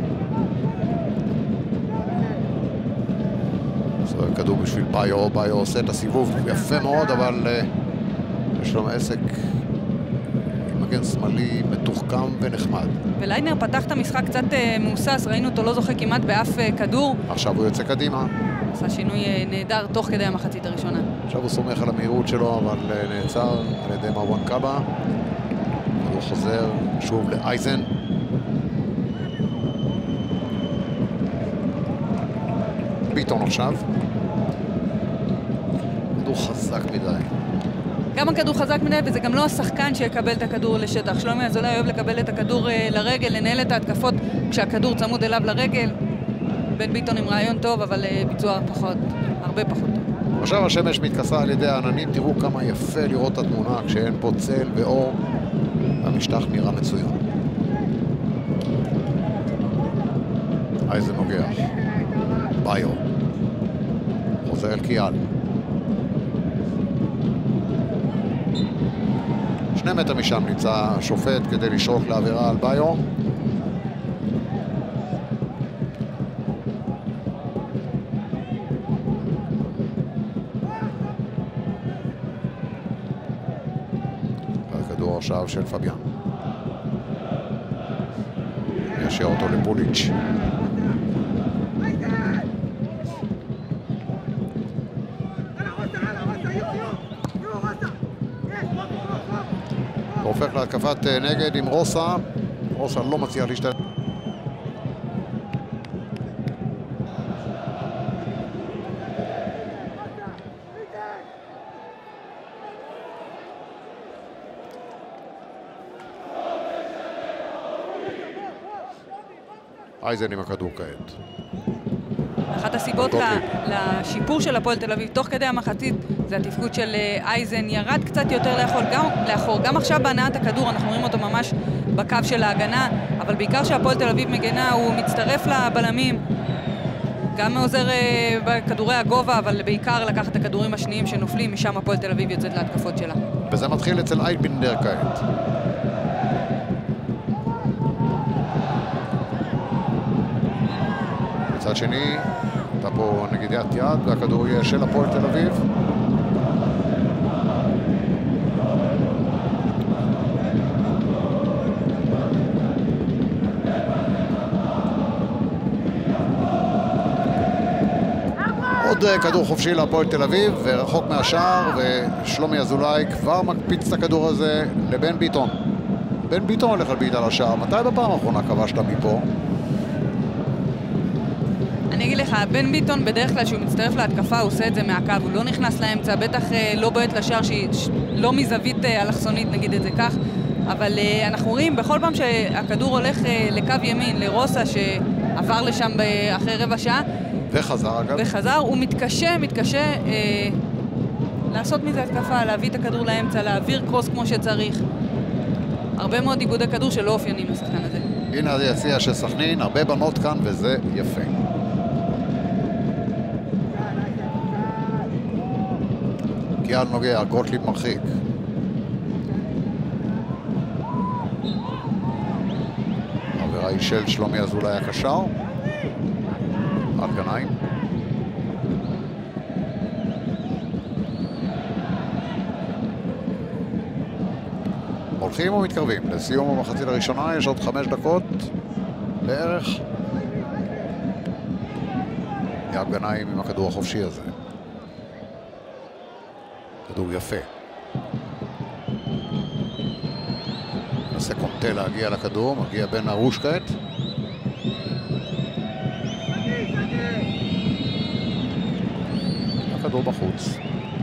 זה כדור בשביל ביו, ביו עושה את הסיבוב יפה מאוד, אבל יש לו עסק עם מגן שמאלי מתוחכם ונחמד. ולייטנר פתח את המשחק קצת מאוסס, ראינו אותו לא זוכה כמעט באף כדור. עכשיו הוא יוצא קדימה. עשה שינוי נהדר תוך כדי המחצית הראשונה. עכשיו הוא סומך על המהירות שלו, אבל נעצר על ידי מרואן קאבה. הוא חוזר שוב לאייזן. ביטון עכשיו. כדור חזק מדי. גם הכדור חזק מדי, וזה גם לא השחקן שיקבל את הכדור לשטח. שלומי אזולאי אוהב לקבל את הכדור לרגל, לנהל את ההתקפות כשהכדור צמוד אליו לרגל. בן ביטון עם רעיון טוב, אבל ביצוע פחות, הרבה פחות טוב. עכשיו השמש מתכסה על ידי העננים, תראו כמה יפה לראות את התמונה כשאין פה צל ואור. המשטח נראה מצוין. אייזן נוגח. ביו. חוזר אל קיאל. 2 מטר משם נמצא השופט כדי לשרוק לעבירה על ביו. הכדור עכשיו של פביאן. ישאיר אותו לפוליץ'. הופך להתקפת נגד עם רוסה. רוסה לא מצליח להשתלט. אייזן עם הכדור כעת. אחת הסיבות לשיפור של הפועל תל אביב תוך כדי המחצית זה התפקוד של אייזן, ירד קצת יותר לאחור. גם עכשיו בהנעת הכדור אנחנו רואים אותו ממש בקו של ההגנה, אבל בעיקר שהפועל תל אביב מגנה הוא מצטרף לבלמים, גם עוזר בכדורי הגובה, אבל בעיקר לקחת את הכדורים השניים שנופלים, משם הפועל תל אביב יוצאת להתקפות שלה. וזה מתחיל אצל אייבינדר כעת. מצד שני, הייתה פה נגידת יד, והכדור יהיה של הפועל תל אביב. עוד כדור חופשי להפועל תל אביב, ורחוק מהשער, ושלומי אזולאי כבר מקפיץ את הכדור הזה לבן ביטון. בן ביטון הולך על בעיטה לשער. מתי בפעם האחרונה כבשת מפה? אני אגיד לך, בן ביטון בדרך כלל שהוא מצטרף להתקפה הוא עושה את זה מהקו, הוא לא נכנס לאמצע, בטח לא בועט לשער שהיא לא מזווית אלכסונית, נגיד את זה כך, אבל אנחנו רואים בכל פעם שהכדור הולך לקו ימין, לרוסה שעבר לשם אחרי רבע שעה וחזר אגב. וחזר, הוא מתקשה לעשות מזה התקפה, להביא את הכדור לאמצע, להעביר קרוס כמו שצריך. הרבה מאוד איבודי כדור שלא אופיינים לשחקן הזה. הנה היציע של סכנין, הרבה בנות כאן וזה יפה. קיאל נוגע, גוטליב מרחיק. העבירה היא של שלומי אזולאי הקשר. עד גנאים. הולכים ומתקרבים לסיום המחצית הראשונה, יש עוד 5 דקות בערך. יאב גנאים עם הכדור החופשי הזה. כדור יפה. נעשה קונטה להגיע לכדור, מגיע בן ארוש כעת. הכדור בחוץ.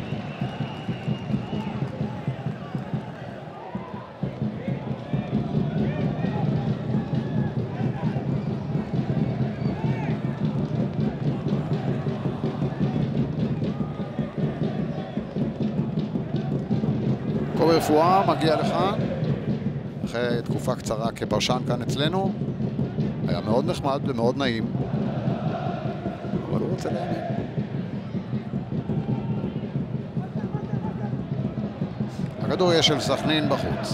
קובי רפואה מגיע לך אחרי תקופה קצרה כפרשן כאן אצלנו. היה מאוד נחמד ומאוד נעים, אבל הוא רוצה להאמין. הכדור יהיה של סכנין בחוץ.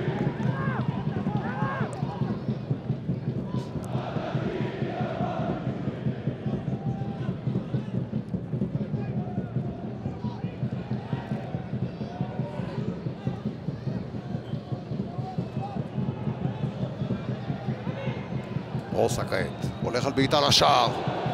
רוסה כעת, הולך על בעיטה לשער.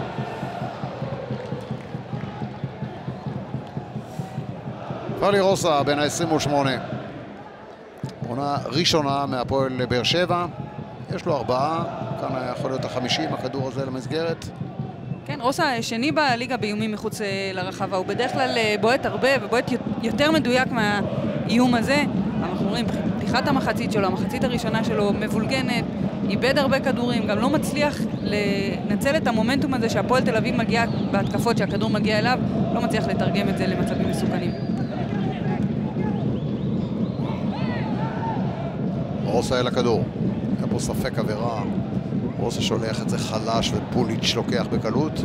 פאלי רוסה בין ה-28. עונה ראשונה מהפועל באר שבע. יש לו 4, כאן יכול להיות ה-50, הכדור הזה למסגרת. כן, רוסה שני בליגה באיומים מחוץ לרחבה. הוא בדרך כלל בועט הרבה ובועט יותר מדויק מהאיום הזה. אנחנו רואים, פתיחת המחצית שלו, המחצית הראשונה שלו מבולגנת, איבד הרבה כדורים, גם לא מצליח לנצל את המומנטום הזה שהפועל תל אביב מגיע בהתקפות שהכדור מגיע אליו, לא מצליח לתרגם את זה למצבים מסוכנים. רוסה אל הכדור, היה פה ספק עבירה. רוסה שולח את זה חלש ופוליץ' לוקח בקלות.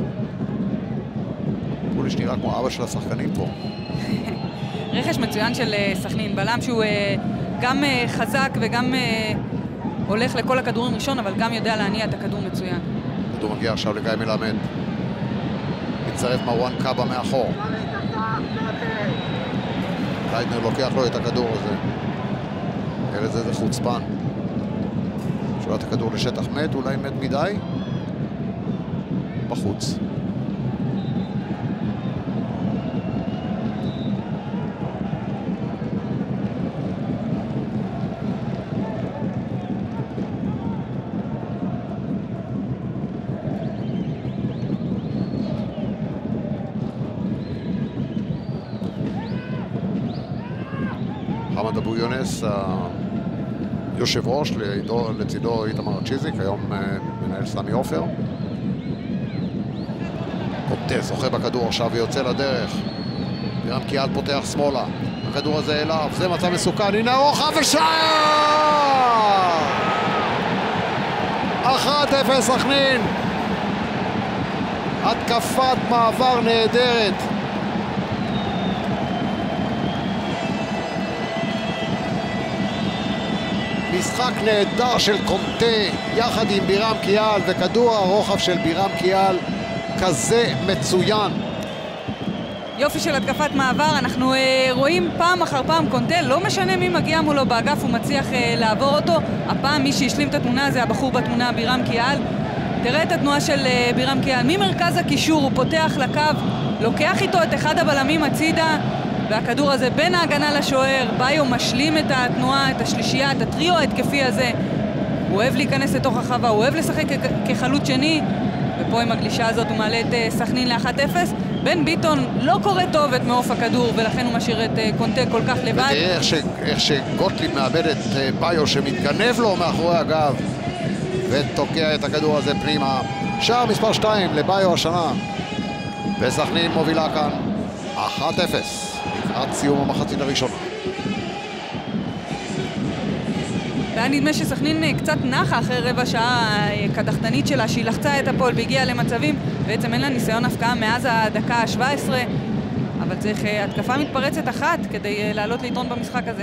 פוליץ' נראה כמו אבא של השחקנים פה. רכש מצוין של סכנין, בלם שהוא גם חזק וגם הולך לכל הכדורים ראשון, אבל גם יודע להניע את הכדור מצוין. הכדור מגיע עכשיו לגיא מלמד. מצטרף מרואן קאבה מאחור. ליידנר לוקח לו את הכדור הזה. אלה זה חוצפן. שולט הכדור לשטח מת, אולי מת מדי. בחוץ. חמד אבו יונס, יושב ראש, לצידו איתמר צ'יזיק, היום מנהל סמי עופר. קונטה זוכה בכדור עכשיו ויוצא לדרך. בירם קיאל פותח שמאלה, הכדור הזה אליו, זה מצב מסוכן, הנה רוחב ושער! 1-0 סכנין. התקפת מעבר נהדרת. משחק נהדר של קונטה יחד עם בירם קיאל, וכדור הרוחב של בירם קיאל כזה מצוין. יופי של התקפת מעבר, אנחנו רואים פעם אחר פעם קונטה, לא משנה מי מגיע מולו באגף, הוא מצליח לעבור אותו. הפעם מי שהשלים את התמונה זה הבחור בתמונה, בירם קיאל. תראה את התנועה של בירם קיאל, ממרכז הקישור הוא פותח לקו, לוקח איתו את אחד הבלמים הצידה, והכדור הזה בין ההגנה לשוער. ביו משלים את התנועה, את השלישייה, את הטריו ההתקפי הזה. הוא אוהב להיכנס לתוך החווה, הוא אוהב לשחק כחלוץ שני, ופה עם הגלישה הזאת הוא מעלה את סכנין ל-1-0. בן ביטון לא קורא טוב את מעוף הכדור, ולכן הוא משאיר את קונטה כל כך לבד. ותראה איך שגוטליב מאבד את ביו שמתגנב לו מאחורי הגב ותוקע את הכדור הזה פנימה. שער מספר 2 לביו השנה, וסכנין מובילה כאן 1-0 לקראת סיום המחצית הראשונה. והיה נדמה שסכנין קצת נחה אחרי רבע שעה קדחתנית שלה, שהיא לחצה את הפועל והגיעה למצבים. בעצם אין לה ניסיון הפקעה מאז הדקה ה-17, אבל צריך התקפה מתפרצת אחת כדי לעלות ליתרון במשחק הזה.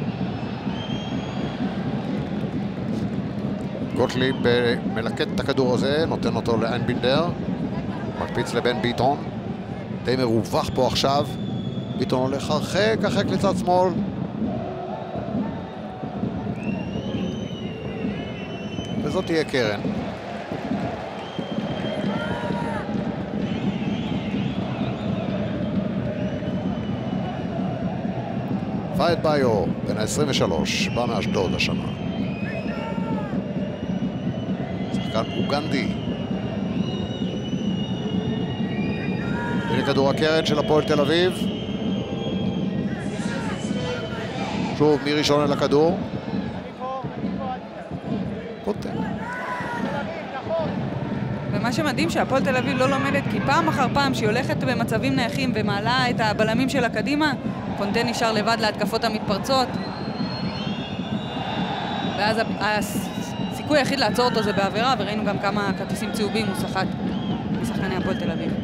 גוטליב מלקט את הכדור הזה, נותן אותו לאיינבינדר, מקפיץ לבן ביטון, די מרווח פה עכשיו. ביטון הולך הרחק לצד שמאל, וזאת תהיה קרן. פייד ביו, בן ה-23, בא מאשדוד השנה. שחקן אוגנדי. הנה כדור הקרן של הפועל תל אביב. שוב, מי ראשון אל הכדור? קונטה. ומה שמדהים שהפועל תל אביב לא לומדת, כי פעם אחר פעם שהיא הולכת במצבים נייחים ומעלה את הבלמים שלה קדימה, קונטה נשאר לבד להתקפות המתפרצות, ואז הסיכוי היחיד לעצור אותו זה בעבירה, וראינו גם כמה כרטיסים צהובים הוא סחט משחקני הפועל תל אביב.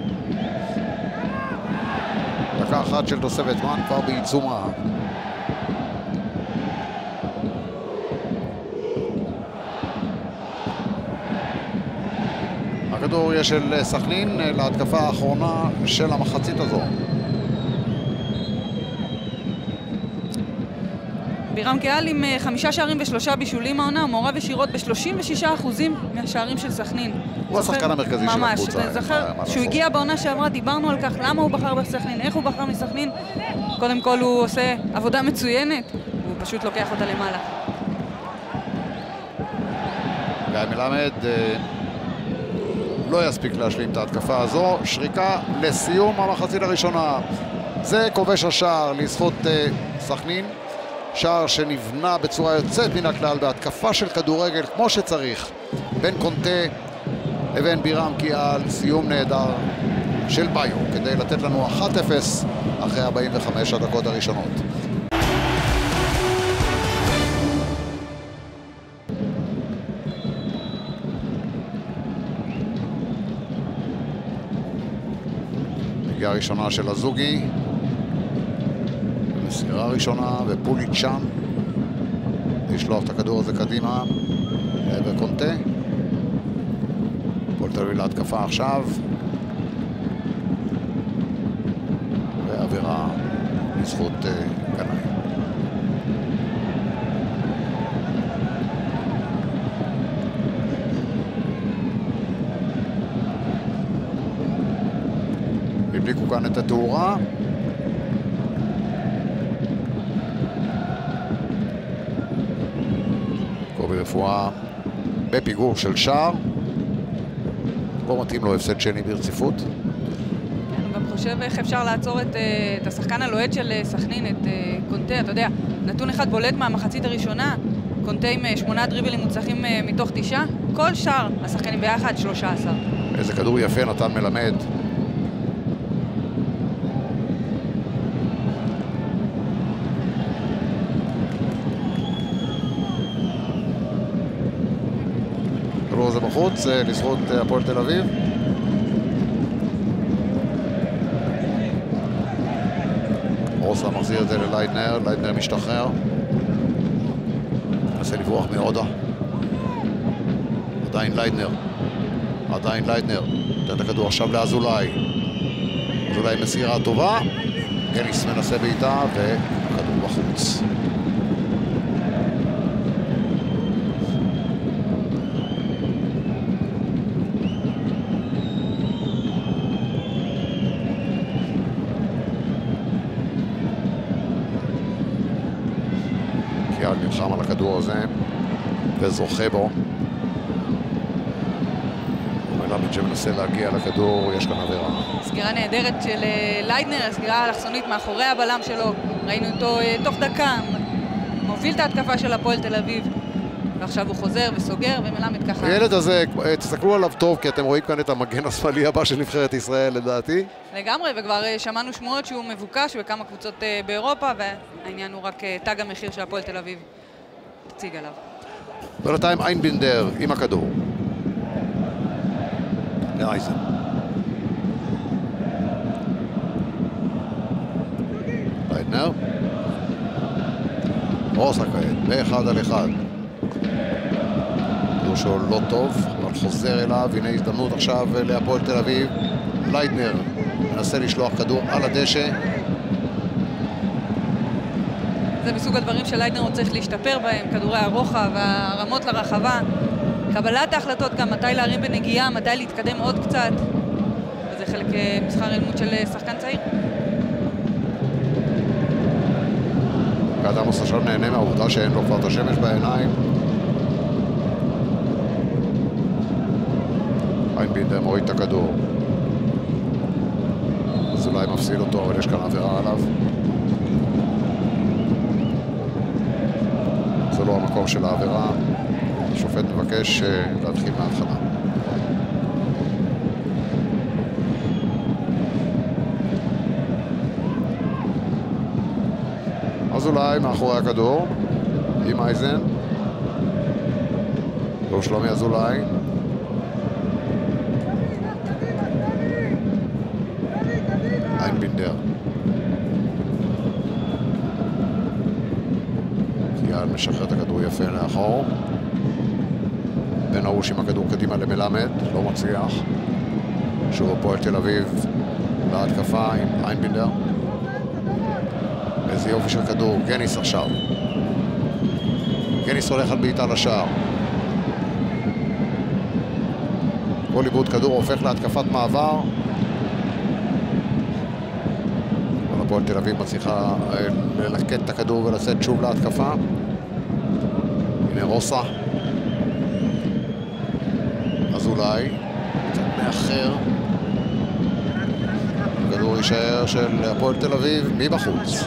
דקה אחת של תוספת זמן כבר בעיצומה. הכדור יהיה של סכנין להתקפה האחרונה של המחצית הזו. בירם קיאל עם 5 שערים ו3 בישולים העונה, הוא מעורב ישירות ב-36% מהשערים של סכנין. הוא השחקן המרכזי של הקבוצה. ממש, זוכר שהוא הגיע בעונה שעברה, דיברנו על כך, למה הוא בחר בסכנין, איך הוא בחר מסכנין. קודם כל הוא עושה עבודה מצוינת, הוא פשוט לוקח אותה למעלה. גיא מלמד לא יספיק להשלים את ההתקפה הזו. שריקה לסיום המחצית הראשונה. זה כובש השער לזכות סכנין. שער שנבנה בצורה יוצאת מן הכלל בהתקפה של כדורגל כמו שצריך. בין קונטה לבין בירם קיאל, סיום נהדר של ביו כדי לתת לנו 1-0 אחרי 45 הדקות הראשונות. נגיעה ראשונה של הזוגי, מסירה ראשונה ופוליט שם לשלוח את הכדור הזה קדימה לעבר קונטה. הפועל תל אביב להתקפה עכשיו, ועבירה לזכות גנאים. הדליקו כאן את התאורה. קובי רפואה בפיגור של שער. לא מתאים לו הפסד שני ברציפות. אני גם חושב איך אפשר לעצור את השחקן הלוהט של סכנין, את קונטה. אתה יודע, נתון אחד בולט מהמחצית הראשונה, קונטה עם 8 דריבלים מוצלחים מתוך 9, כל שאר השחקנים ביחד 13. איזה כדור יפה נתן מלמד. כדור הזה בחוץ, לזכות הפועל תל אביב. רוסה מחזיר את זה לליידנר, ליידנר משתחרר. מנסה לברוח מעודה. עדיין ליידנר. נותן את הכדור עכשיו לאזולאי. אזולאי מסירה טובה. גניס מנסה בעיטה והכדור בחוץ. קיאל נלחם על הכדור הזה וזוכה בו. מלמד שמנסה להגיע לכדור, יש כאן עבירה. סגירה נהדרת של ליידנר, הסגירה אלכסונית מאחורי הבלם שלו. ראינו אותו תוך דקה, מוביל את ההתקפה של הפועל תל אביב. ועכשיו הוא חוזר וסוגר, ומלמד ככה. הילד הזה, תסתכלו עליו טוב, כי אתם רואים כאן את המגן השמאלי הבא של נבחרת ישראל, לדעתי. לגמרי, וכבר שמענו שמועות שהוא מבוקש בכמה קבוצות באירופה, והעניין הוא רק תג המחיר של הפועל תל אביב תציג עליו. בינתיים איינבינדר עם הכדור. לאייזן. ליידנר. רוסה כעת, באחד על אחד. כדור שהוא לא טוב, אבל חוזר אליו. הנה הזדמנות עכשיו להפועל תל אביב. ליידנר מנסה לשלוח כדור על הדשא. זה מסוג הדברים שליידנר עוד צריך להשתפר בהם, כדורי הרוחב, הרמות לרחבה. קבלת ההחלטות גם מתי להרים בנגיעה, מתי להתקדם עוד קצת. וזה חלק משכר אלמות של שחקן צעיר. עמוס עכשיו נהנה מהעובדה שאין לו כבר את השמש בעיניים. איינבינדר מוריד את הכדור. אז אולי מפסיד אותו, אבל יש כאן עבירה עליו. זה לא המקור של העבירה. השופט מבקש להתחיל מההתחלה. אז אולי מאחורי הכדור עם אייזן. לא שלומי אזולאי. איינבינדר. קיאל משחרר את הכדור יפה לאחור. בן ארוש עם הכדור קדימה למלמד, לא מצליח. שוב הפועל תל אביב להתקפה עם איינבינדר. איזה יופי של כדור, גניס עכשיו. גניס הולך על בעיטה לשער. כל איבוד כדור הופך להתקפת מעבר. אבל הפועל תל אביב מצליחה ללקט את הכדור ולצאת שוב להתקפה. הנה רוסה. אז אולי קצת מאחר. הכדור יישאר של הפועל תל אביב מבחוץ.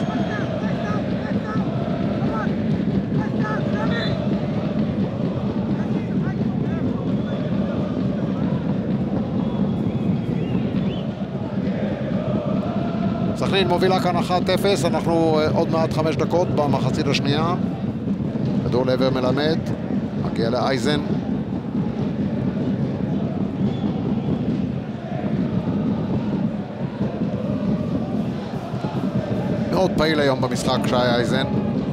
סכנין מובילה כאן 1-0, אנחנו עוד מעט 5 דקות במחצית השנייה. כדור לעבר מלמד, מגיע לאייזן. מאוד פעיל היום במשחק שי אייזן.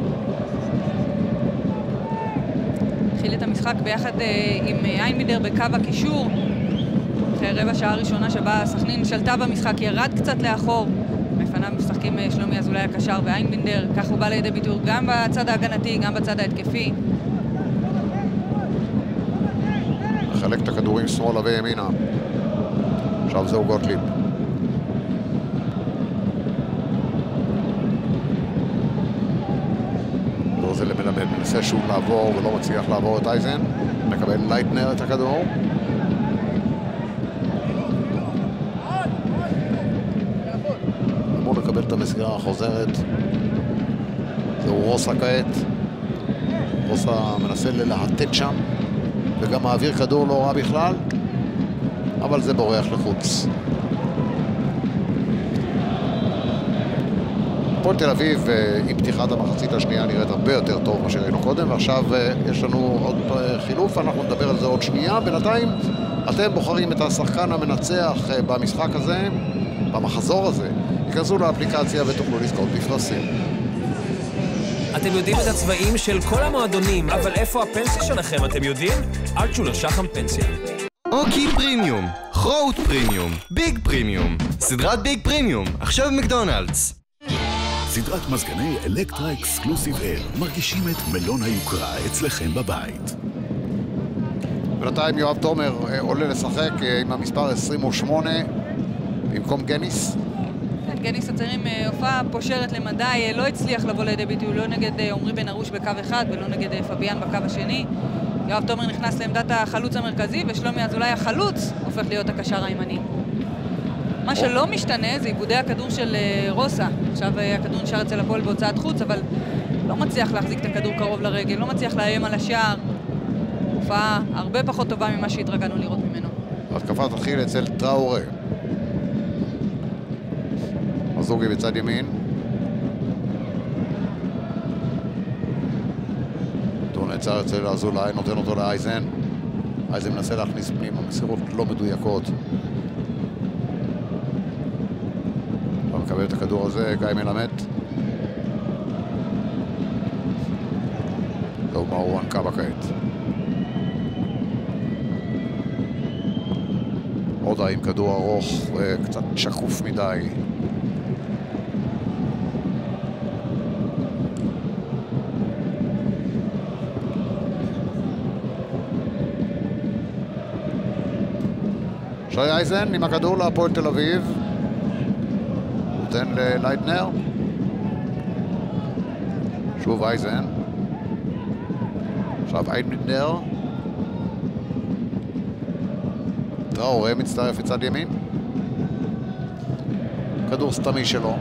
התחיל את המשחק ביחד עם איינבינדר בקו הקישור. אחרי רבע שעה הראשונה שבה סכנין שלטה במשחק, ירד קצת לאחור. בפניו משחקים שלומי אזולאי הקשר ואיינבינדר. כך הוא בא לידי ביטוי גם בצד ההגנתי, גם בצד ההתקפי. מחלק את הכדורים שמאלה וימינה. עכשיו זהו גוטליב. זה למלמד, מנסה שוב לעבור ולא מצליח לעבור את אייזן, מקבל לייטנר את הכדור. אמור לקבל את המסגרה החוזרת. זהו רוסה כעת. רוסה מנסה ללהטט שם, וגם מעביר כדור לא רע בכלל, אבל זה בורח לחוץ. הפועל תל אביב עם פתיחת המחצית השנייה נראית הרבה יותר טוב מה שראינו קודם, ועכשיו יש לנו עוד חילוף, אנחנו נדבר על זה עוד שנייה. בינתיים אתם בוחרים את השחקן המנצח במשחק הזה, במחזור הזה. ייכנסו לאפליקציה ותוכלו לזכות בפרסים. אתם יודעים את הצבעים של כל המועדונים, אבל איפה הפנסיה שלכם, אתם יודעים? אלטשולר שחם פנסיה. אוקי פרימיום, חרוט פרימיום, ביג פרימיום, סדרת ביג פרימיום, עכשיו במקדונלדס. סדרת מזגני אלקטרה אקסקלוסיב אר מרגישים את מלון היוקרה אצלכם בבית. בינתיים יואב תומר עולה לשחק עם המספר 28 במקום גניס. גניס הצעירים הופעה פושרת למדי, לא הצליח לבוא לידי ביטוי, לא נגד עומרי בן ארוש בקו אחד ולא נגד פביאן בקו השני. יואב תומר נכנס לעמדת החלוץ המרכזי, ושלומי אזולאי החלוץ הופך להיות הקשר הימני. מה שלא משתנה זה עיבודי הכדור של רוסה. עכשיו הכדור נשאר אצל הפועל בהוצאת חוץ, אבל לא מצליח להחזיק את הכדור קרוב לרגל, לא מצליח לאיים על השער. הופעה הרבה פחות טובה ממה שהתרגלנו לראות ממנו. התקפה תתחיל אצל טראורה. מזוגי בצד ימין. הוא נעצר אצל אזולאי, נותן אותו לאייזן. אייזן מנסה להכניס פנים, המסירות לא מדויקות. מקבל את הכדור הזה, גיא מלמד. זהו מרואן קאבה כעת. עוד עם כדור ארוך וקצת שקוף מדי. שי אייזן עם הכדור להפועל תל אביב. נותן ללייטנר. שוב אייזן. עכשיו איידנר. טראורה מצטרף לצד ימין. כדור סתמי שלו.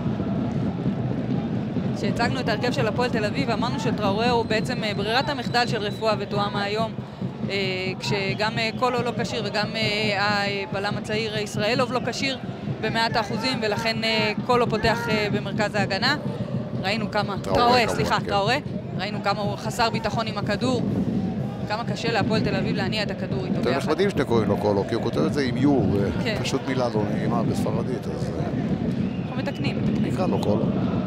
כשהצגנו את ההרכב של הפועל תל אביב, אמרנו שטראורה הוא בעצם ברירת המחדל של רפואה ותואמה היום, כשגם קולו לא כשיר וגם הבלם הצעיר ישראלוב לא כשיר במאת האחוזים, ולכן קולו פותח במרכז ההגנה. ראינו כמה, טראורה, ראינו כמה הוא חסר ביטחון עם הכדור, כמה קשה להפועל תל אביב להניע את הכדור איתו ביחד. אתם נחמדים שאתם קוראים לו קולו, כי הוא כותב את זה עם יו, פשוט מילה לא נעימה בספרדית, אז אנחנו מתקנים. נקרא לו קולו.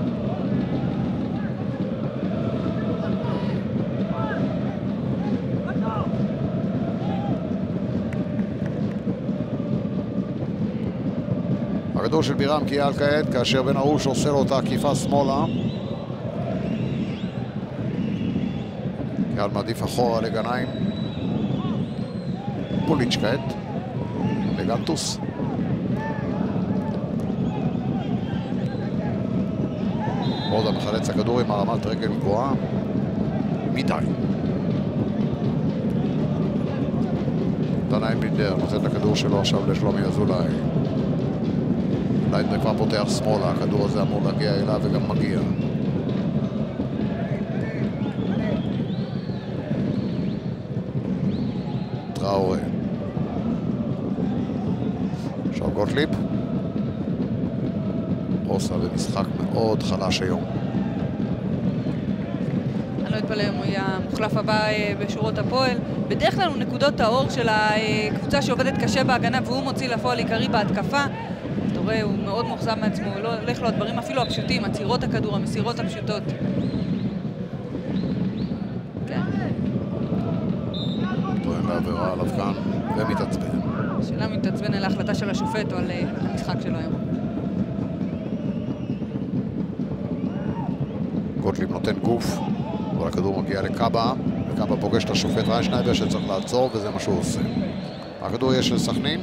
הכדור של בירם קייל כעת, כאשר בן ארוש עושה לו את העקיפה שמאלה. קייל מעדיף אחורה לגנאים. פוליץ' כעת. לגנטוס. עוד המחלץ הכדור עם הרמת רגל גבוהה. מדי. דנאי בינדר נותן את הכדור שלו עכשיו לשלומי אזולאי. לייטנר כבר פותח שמאלה, הכדור הזה אמור להגיע אליו וגם מגיע. טראורה. עכשיו גוטליב. רוסה במשחק מאוד חלש היום. אני לא אתפלא אם הוא יהיה המוחלף הבא בשורות הפועל. בדרך כלל הוא נקודות האור של הקבוצה שעובדת קשה בהגנה, והוא מוציא לפועל עיקרי בהתקפה. הוא מאוד מוחזב מעצמו, הוא לא הולך לו הדברים אפילו הפשוטים, עצירות הכדור, המסירות הפשוטות. כן. טוען לעבירה עליו כאן ומתעצבן. שאלה מתעצבן על ההחלטה של השופט או על המשחק שלו היום. גוטליב נותן גוף, אבל הכדור מגיע לקאבה, וקאבה פוגש את השופט ריינשניידר שצריך לעצור, וזה מה שהוא עושה. הכדור יש של סכנין.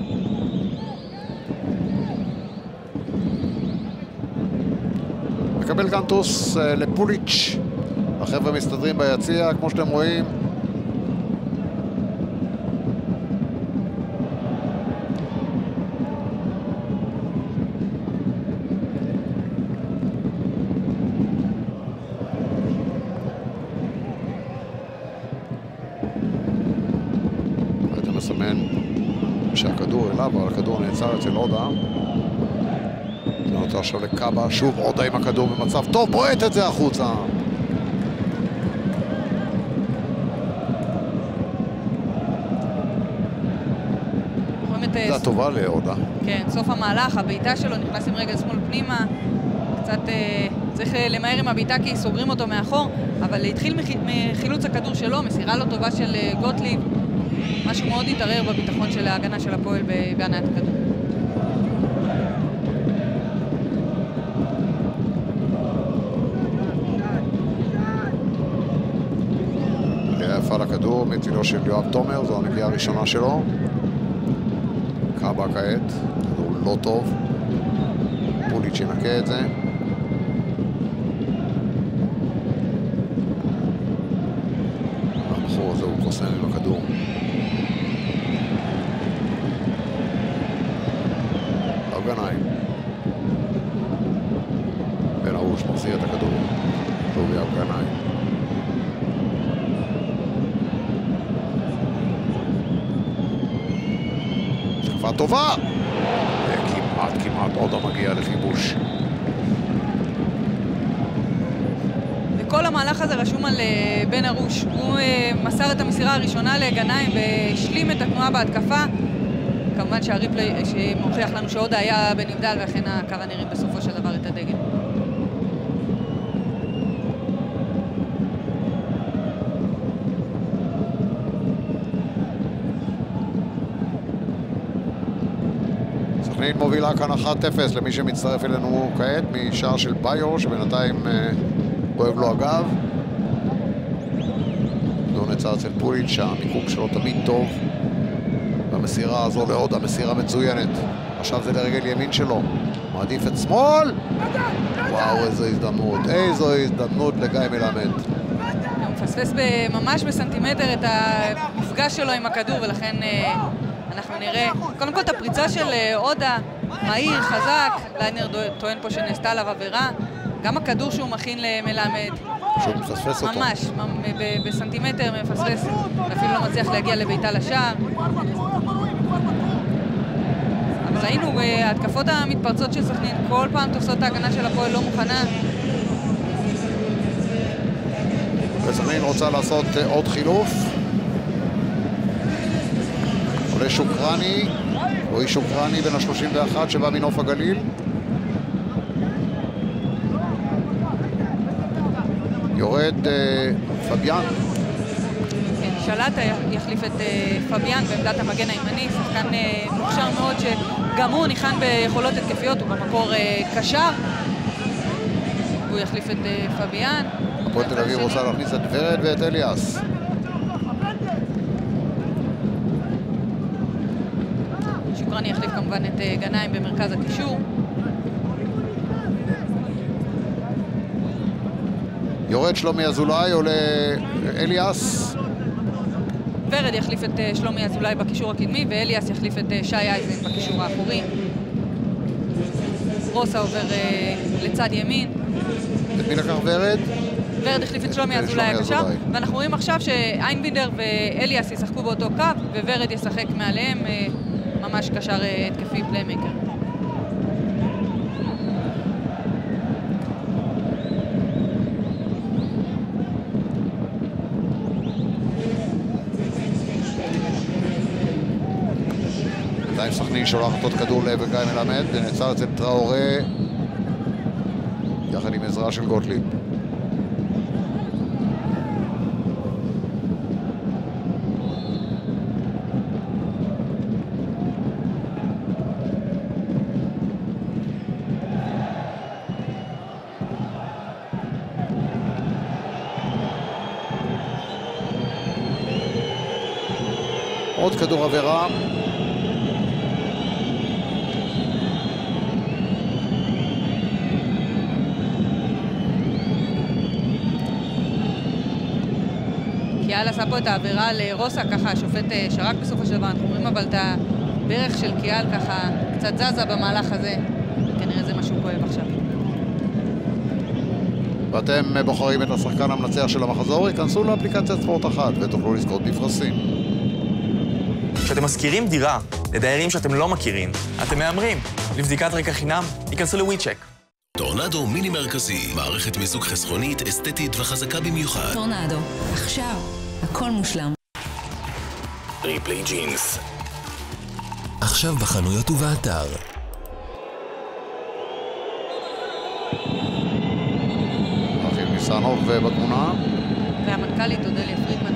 מקבל מקבל גנטוס לפוליץ'. החבר'ה מסתדרים ביציע, כמו שאתם רואים. אתה מסמן שהכדור אליו, אבל הכדור נעצר אצל עודה. זה נותר עכשיו לקאבה, שוב עודה עם הכדור במצב טוב, בועט את זה החוצה. זה הטובה לעודה. כן, סוף המהלך, הבעיטה שלו נכנס עם רגל שמאל פנימה. קצת צריך למהר עם הבעיטה כי סוגרים אותו מאחור, אבל התחיל מחילוץ הכדור שלו, מסירה לו טובה של גוטליב. משהו מאוד התערער בביטחון של ההגנה של הפועל בהנעת הכדור. נראה יפה לכדור מצילו של יואב תומר, זו הנגיעה הראשונה שלו. קאבה כעת, כדור לא טוב. פוליץ' ינקה את זה. הבחור הזה הוא קוסם עם הכדור. גנאים. בן ארוש מחזיר את הכדור. טובי אב גנאים. התקפה טובה! כמעט עודה מגיע לכיבוש. וכל המהלך הזה רשום על בן ארוש. הוא מסר את המסירה הראשונה לגנאים והשלים את התנועה בהתקפה. כמובן שהריפלי שמוכיח לנו שעודה היה בנבדל, ואכן הקו הנראים בסופו של דבר את הדגל. סכנין מובילה כאן 1-0 למי שמצטרף אלינו כעת משער של ביו, שבינתיים כואב לו הגב. לא נצא אצל פוליץ' שהמיקום שלו תמיד טוב. המסירה הזו לעודה, מסירה מצוינת. עכשיו זה לרגל ימין שלו. מעדיף את שמאל. וואו, איזו הזדמנות לגיא מלמד. הוא מפספס ממש בסנטימטר את המפגש שלו עם הכדור, ולכן אנחנו נראה קודם כל את הפריצה של עודה, מהיר, חזק. ליינר טוען פה שנעשתה עליו עבירה. גם הכדור שהוא מכין למלמד. פשוט מפספס אותו. ממש, בסנטימטר מפספס, ואפילו לא מצליח להגיע לביתה לשער. אבל ראינו, ההתקפות המתפרצות של סכנין, כל פעם תופסות ההגנה של הפועל לא מוכנה. וסכנין רוצה לעשות עוד חילוף. עולה שוקרני, רועי שוקרני בן ה-31 שבא מנוף הגליל. יורד פביאן. כן, שלטה יחליף את פביאן בעמדת המגן הימני, שחקן מוכשר מאוד שגם הוא ניחן ביכולות התקפיות, הוא במקור קשר. הוא יחליף את פביאן. הפועל תל אביב רוצה להכניס את ורד ואת אליאס. שוקרני יחליף כמובן את גנאים במרכז הקישור. יורד שלומי אזולאי, עולה אליאס. ורד יחליף את שלומי אזולאי בקישור הקדמי, ואליאס יחליף את שי אייזן בקישור האחורי. רוסה עובר לצד ימין. את מי לקח ורד? ורד החליף את שלומי אזולאי הקשר, ואנחנו רואים עכשיו שאיינבינדר ואליאס ישחקו באותו קו, וורד ישחק מעליהם ממש קשר התקפי פליימקר. עדיין סכנין שולחת עוד כדור לעבר גיא מלמד, ונעצר אצל טראורה יחד עם עזרה של גוטליב. עוד כדור עבירה. קיאל עשה פה את העבירה לרוסה, ככה השופט שרק בסוף השלב, אנחנו רואים אבל את הברך של קיאל ככה קצת זזה במהלך הזה, כנראה זה משהו כואב עכשיו. ואתם בוחרים את השחקן המנצח של המחזור, ייכנסו לאפליקציית ספורט אחת ותוכלו לזכות בפרסים. כשאתם מזכירים דירה לדיירים שאתם לא מכירים, אתם מאמרים. לבדיקת רקע חינם, ייכנסו לוויצ'ק. טורנדו מיני מרכזי, מערכת מיזוג חסכונית, אסתטית וחזקה במיוחד. טורנדו, עכשיו, הכל מושלם. ריפלי ג'ינס. עכשיו בחנויות ובאתר. אחיל ניסנוב בתמונה. והמנכ"לית אודליה פרידמן.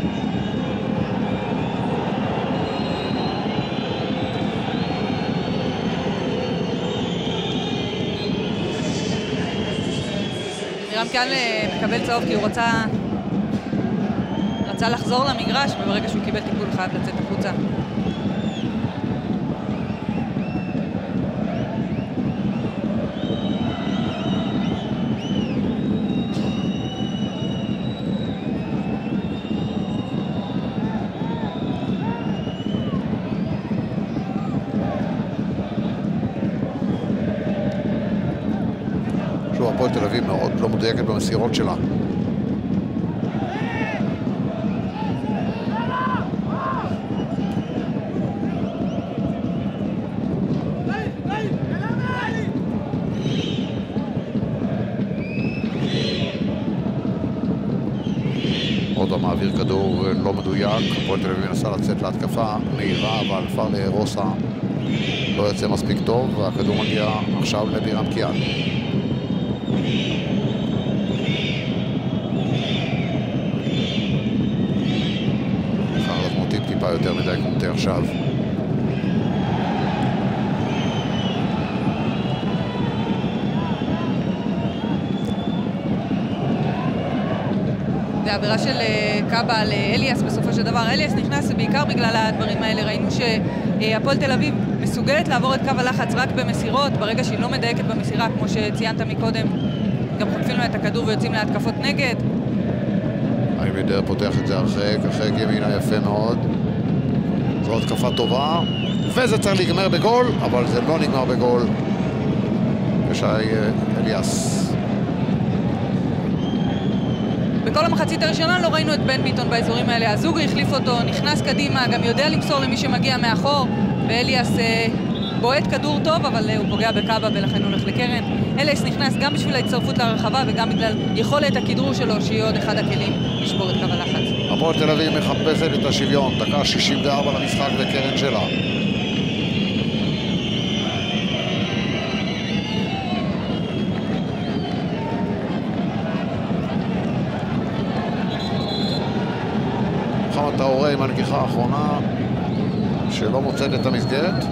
נירם קיאל מקבל צהוב כי הוא רצה לחזור למגרש, וברגע שהוא קיבל טיפול חייב לצאת החוצה. הפועל תל אביב מאוד לא מדויקת במסירות שלה. עוד המעביר כדור לא מדויק, הפועל תל אביב מנסה לצאת להתקפה מהירה, אבל פארלי רוסה לא יוצא מספיק טוב, והכדור מגיע עכשיו לנירם קיאל. יותר מדי קומטה עכשיו. זה העבירה של קאבה על אליאס בסופו של דבר. אליאס נכנס בעיקר בגלל הדברים האלה. ראינו שהפועל תל אביב מסוגלת לעבור את קו הלחץ רק במסירות, ברגע שהיא לא מדייקת במסירה, כמו שציינת מקודם, גם חוטפים לו את הכדור ויוצאים להתקפות נגד. אייבדר פותח את זה הרחק ימינה יפה מאוד. זו התקפה טובה, וזה צריך להיגמר בגול, אבל זה לא נגמר בגול. ושי אליאס. בכל המחצית הראשונה לא ראינו את בן ביטון באזורים האלה. הזוגרי החליף אותו, נכנס קדימה, גם יודע למסור למי שמגיע מאחור, ואליאס בועט כדור טוב, אבל הוא פוגע בקאבה ולכן הולך לקרן. אליאס נכנס גם בשביל ההצטרפות לרחבה וגם בגלל יכולת הכדרור שלו, שיהיה עוד אחד הכלים לשבור את קו הלחץ. הפועל תל אביב מחפשת את השוויון, דקה 64 למשחק וקרן שלה. מוחמד טראורה עם הנגיחה האחרונה שלא מוצאת את המסגרת.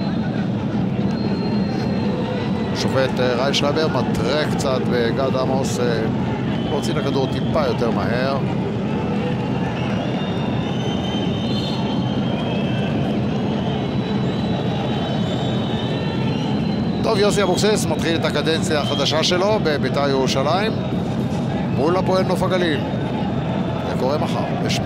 שופט רייל שרייבר מטרה קצת בגד עמוס להוציא את הכדור טיפה יותר מהר. טוב, יוסי אבוקסיס מתחיל את הקדנציה החדשה שלו בבית"ר ירושלים מול הפועל נוף הגליל. זה קורה מחר.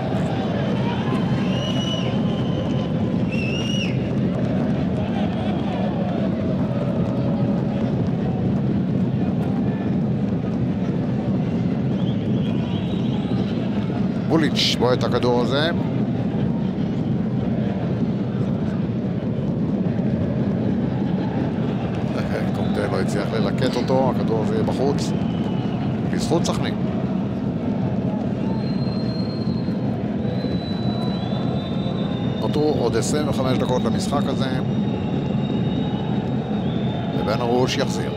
בוליץ' בוא את הכדור הזה. קומטה לא הצליח ללקט אותו, הכדור הזה יהיה בחוץ. בזכות סכנין. נותרו עוד 25 דקות למשחק הזה. ובן ארוש יחזיר.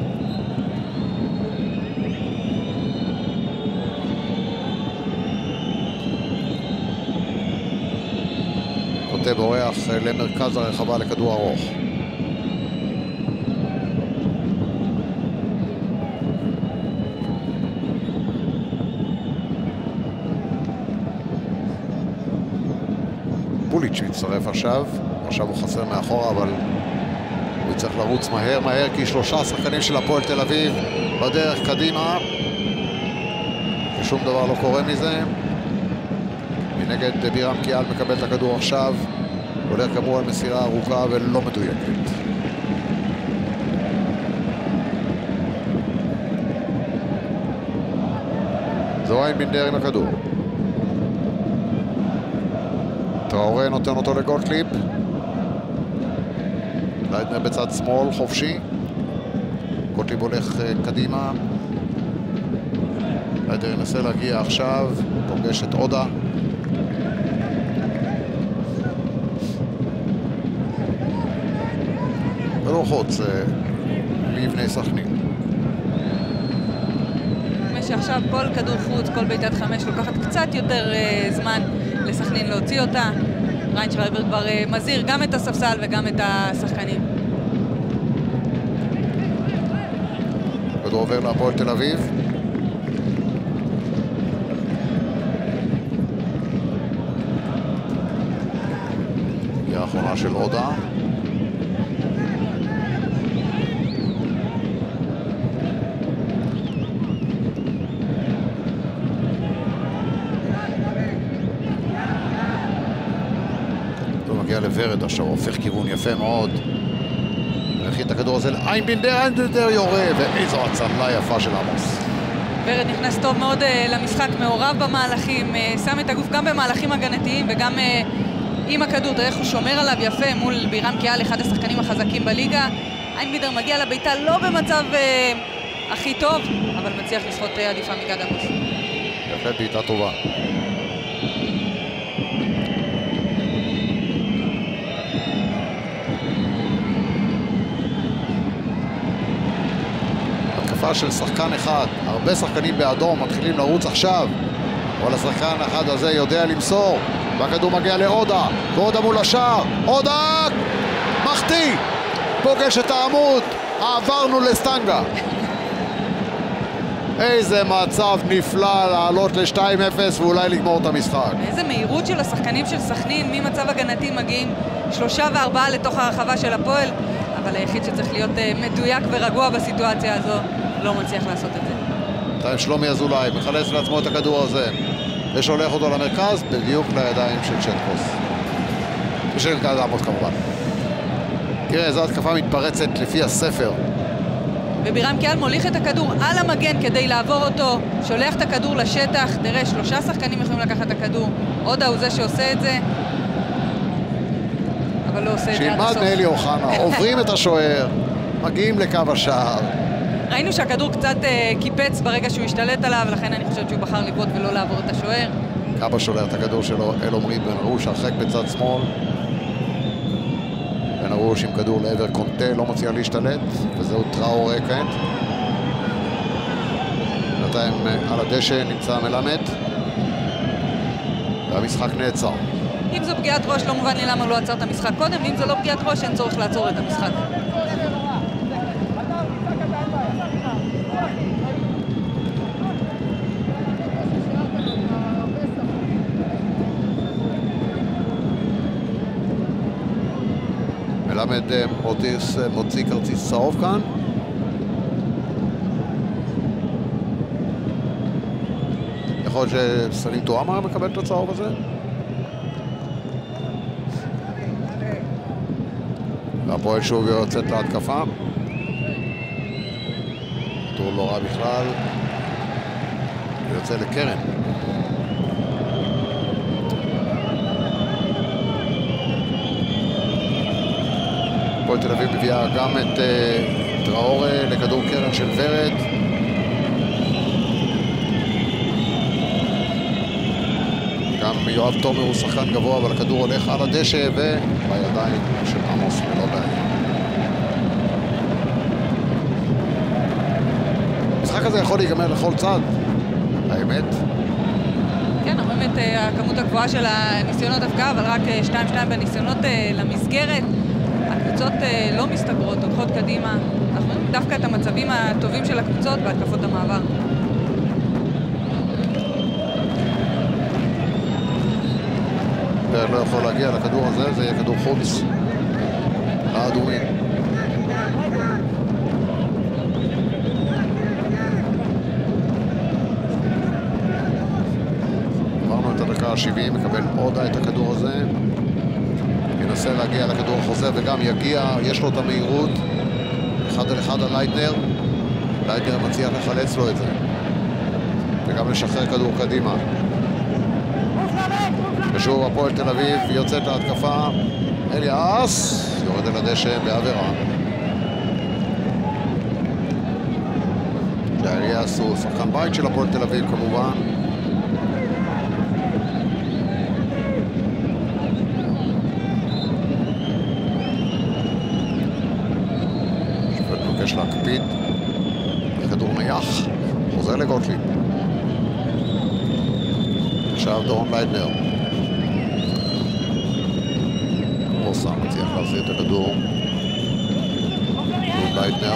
בורח למרכז הרחבה לכדור ארוך. בוליץ' מצטרף עכשיו הוא חסר מאחורה, אבל הוא צריך לרוץ מהר כי 3 שחקנים של הפועל תל אביב בדרך קדימה ושום דבר לא קורה מזה. נגד בירם קיאל, מקבל את הכדור עכשיו, הולך כאמור על מסירה ארוכה ולא מדויקת. זוהיין בינדר עם הכדור. טראורה נותן אותו לגוטליב. לייטנר בצד שמאל, חופשי. גוטליב הולך קדימה. לייטנר ינסה להגיע עכשיו, פוגש את עודה. ולא חוץ, לבני סכנין. שעכשיו כל כדור חוץ, כל בעיטת 5 לוקחת קצת יותר זמן לסכנין להוציא אותה. ריינשרייבר כבר מזהיר גם את הספסל וגם את השחקנים. כדור עובר להפועל תל אביב. היא האחרונה של עודה. מגיע לוורד עכשיו, הופך כיוון יפה מאוד. והכין את הכדור הזה לעין בינדר, עין בינדר יורה, ואיזו הצלה יפה של עמוס. ורד נכנס טוב מאוד למשחק, מעורב במהלכים, שם את הגוף גם במהלכים הגנתיים וגם עם הכדור, תראה איך הוא שומר עליו יפה מול בירם קיאל, אחד השחקנים החזקים בליגה. עין בינדר מגיע לביתה לא במצב הכי טוב, אבל מצליח לסחוט עדיפה מגד עמוס. בהחלט בעיטה טובה. של שחקן אחד, הרבה שחקנים באדום מתחילים לרוץ עכשיו, אבל השחקן האחד הזה יודע למסור, והכדור מגיע לעודה, ועודה מול השער, עודה מחטיא, פוגש את העמוד, עברנו לסטנגה. איזה מצב נפלא לעלות ל-2-0 ואולי לגמור את המשחק. איזה מהירות של השחקנים של סכנין, ממצב הגנתי מגיעים 3 ו4 לתוך הרחבה של הפועל, אבל היחיד שצריך להיות מדויק ורגוע בסיטואציה הזו לא מצליח לעשות את זה. בינתיים שלומי אזולאי מחלץ לעצמו את הכדור הזה ושולח אותו למרכז בדיוק לידיים של צ'טקוס ושל גד עמוס כמובן. תראה, זו התקפה מתפרצת לפי הספר, ובירם קיאל מוליך את הכדור על המגן כדי לעבור אותו, שולח את הכדור לשטח. תראה, 3 שחקנים יכולים לקחת את הכדור, עודה הוא זה שעושה את זה, אבל לא עושה את זה עד הסוף. שילמד מאלי אוחנה, עוברים את השוער, מגיעים לקו השער. ראינו שהכדור קצת קיפץ ברגע שהוא השתלט עליו, ולכן אני חושבת שהוא בחר לבעוט ולא לעבור את השוער. קאבה שולח את הכדור שלו אל עומרי בן ארוש, הרחק בצד שמאל. בן ארוש עם כדור לעבר קונטה, לא מציע להשתלט, וזהו טראורה כעת. בינתיים על הדשא נמצא מלמד, והמשחק נעצר. אם זו פגיעת ראש, לא מובן לי למה לא עצר את המשחק קודם, ואם זו לא פגיעת ראש, אין צורך לעצור את המשחק. מלמד מוציא כרטיס צהוב כאן. יכול להיות שסלים טועמה מקבל את הצהוב הזה. והפועל שוב יוצאת להתקפה. טור לא רע בכלל. יוצא לקרן. הפועל תל אביב מביאה גם את טראורה לכדור קרן של ורד. גם יואב תומר הוא שחקן גבוה, אבל הכדור הולך על הדשא ובידיים של עמוס ולא בעיה. המשחק הזה יכול להיגמר לכל צד, האמת. כן, רואים את הכמות הגבוהה של הניסיונות הפקעה, אבל רק 2-2 בניסיונות למסגרת. הקבוצות לא מסתגרות, הולכות קדימה. אנחנו רואים דווקא את המצבים הטובים של הקבוצות בהתקפות המעבר. לא יכול להגיע לכדור הזה, זה יהיה כדור חוץ האדומים. עברנו את הדקה בדקה ה-70, מקבל עוד את הכדור הזה. ינסה להגיע לכדור החוזר וגם יגיע, יש לו את המהירות. 1-1 על לייטנר. לייטנר מצליח לחלץ לו את זה. וגם לשחרר כדור קדימה. ושוב הפועל תל אביב יוצאת להתקפה. אליאס יורד אל הדשא בעבירה. אליאס הוא שחקן בית של הפועל תל אביב כמובן. שפט מבקש להקפיד. כדור נייח, חוזר לגוטליב. עכשיו דורון לייטנר. רוסה מצליח להחזיר את הכדור. לייטנר.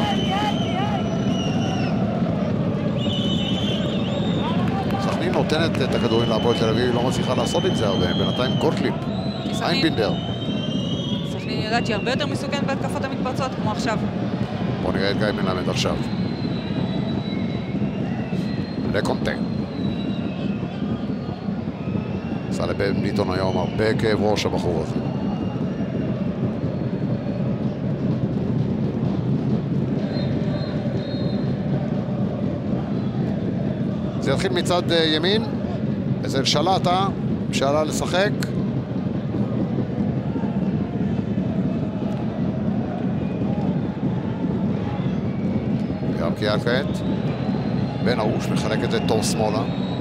סכנין נותנת את הכדורים להפועל תל אביב, לא מצליחה לעשות עם זה הרבה. בינתיים גוטליב. איינבינדר. סכנין יודעת שהיא הרבה יותר מסוכנת בהתקפות המתפרצות כמו עכשיו. בואו נראה את גיא מלמד עכשיו. לקונטה. עשה לבן ביטון היום הרבה כאב ראש הבחור הזה. זה יתחיל מצד ימין. איזה שלטה שעלה לשחק. גם קיאל כעת. בן ארוש מחלק את זה טוב שמאלה.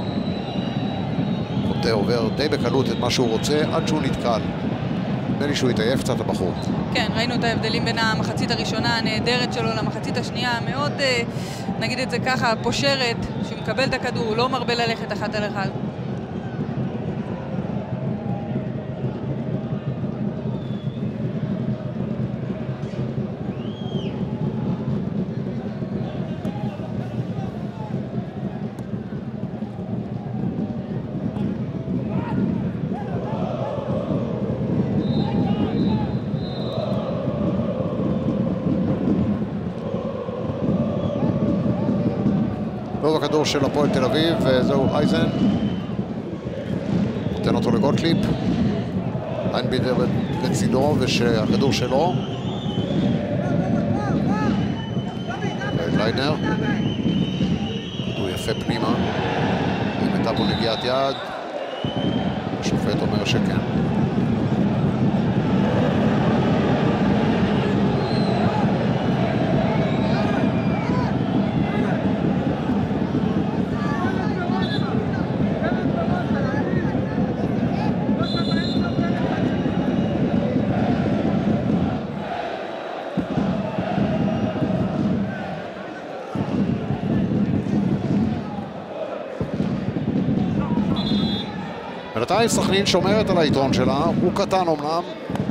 קונטה עובר די בקלות את מה שהוא רוצה עד שהוא נתקל. נדמה לי שהוא התעייף קצת הבחור. כן, ראינו את ההבדלים בין המחצית הראשונה הנהדרת שלו למחצית השנייה. מאוד, נגיד את זה ככה, פושרת, שהוא מקבל את הכדור, הוא לא מרבה ללכת אחת על אחד. לא בכדור של הפועל תל אביב, וזהו אייזן. נותן אותו לגוטליב. איינבינדר לצידו, ושהכדור שלו. לייטנר. כדור יפה פנימה. אם הייתה פה נגיעת יד. השופט אומר שכן. בינתיים סכנין שומרת על היתרון שלה, הוא קטן אומנם.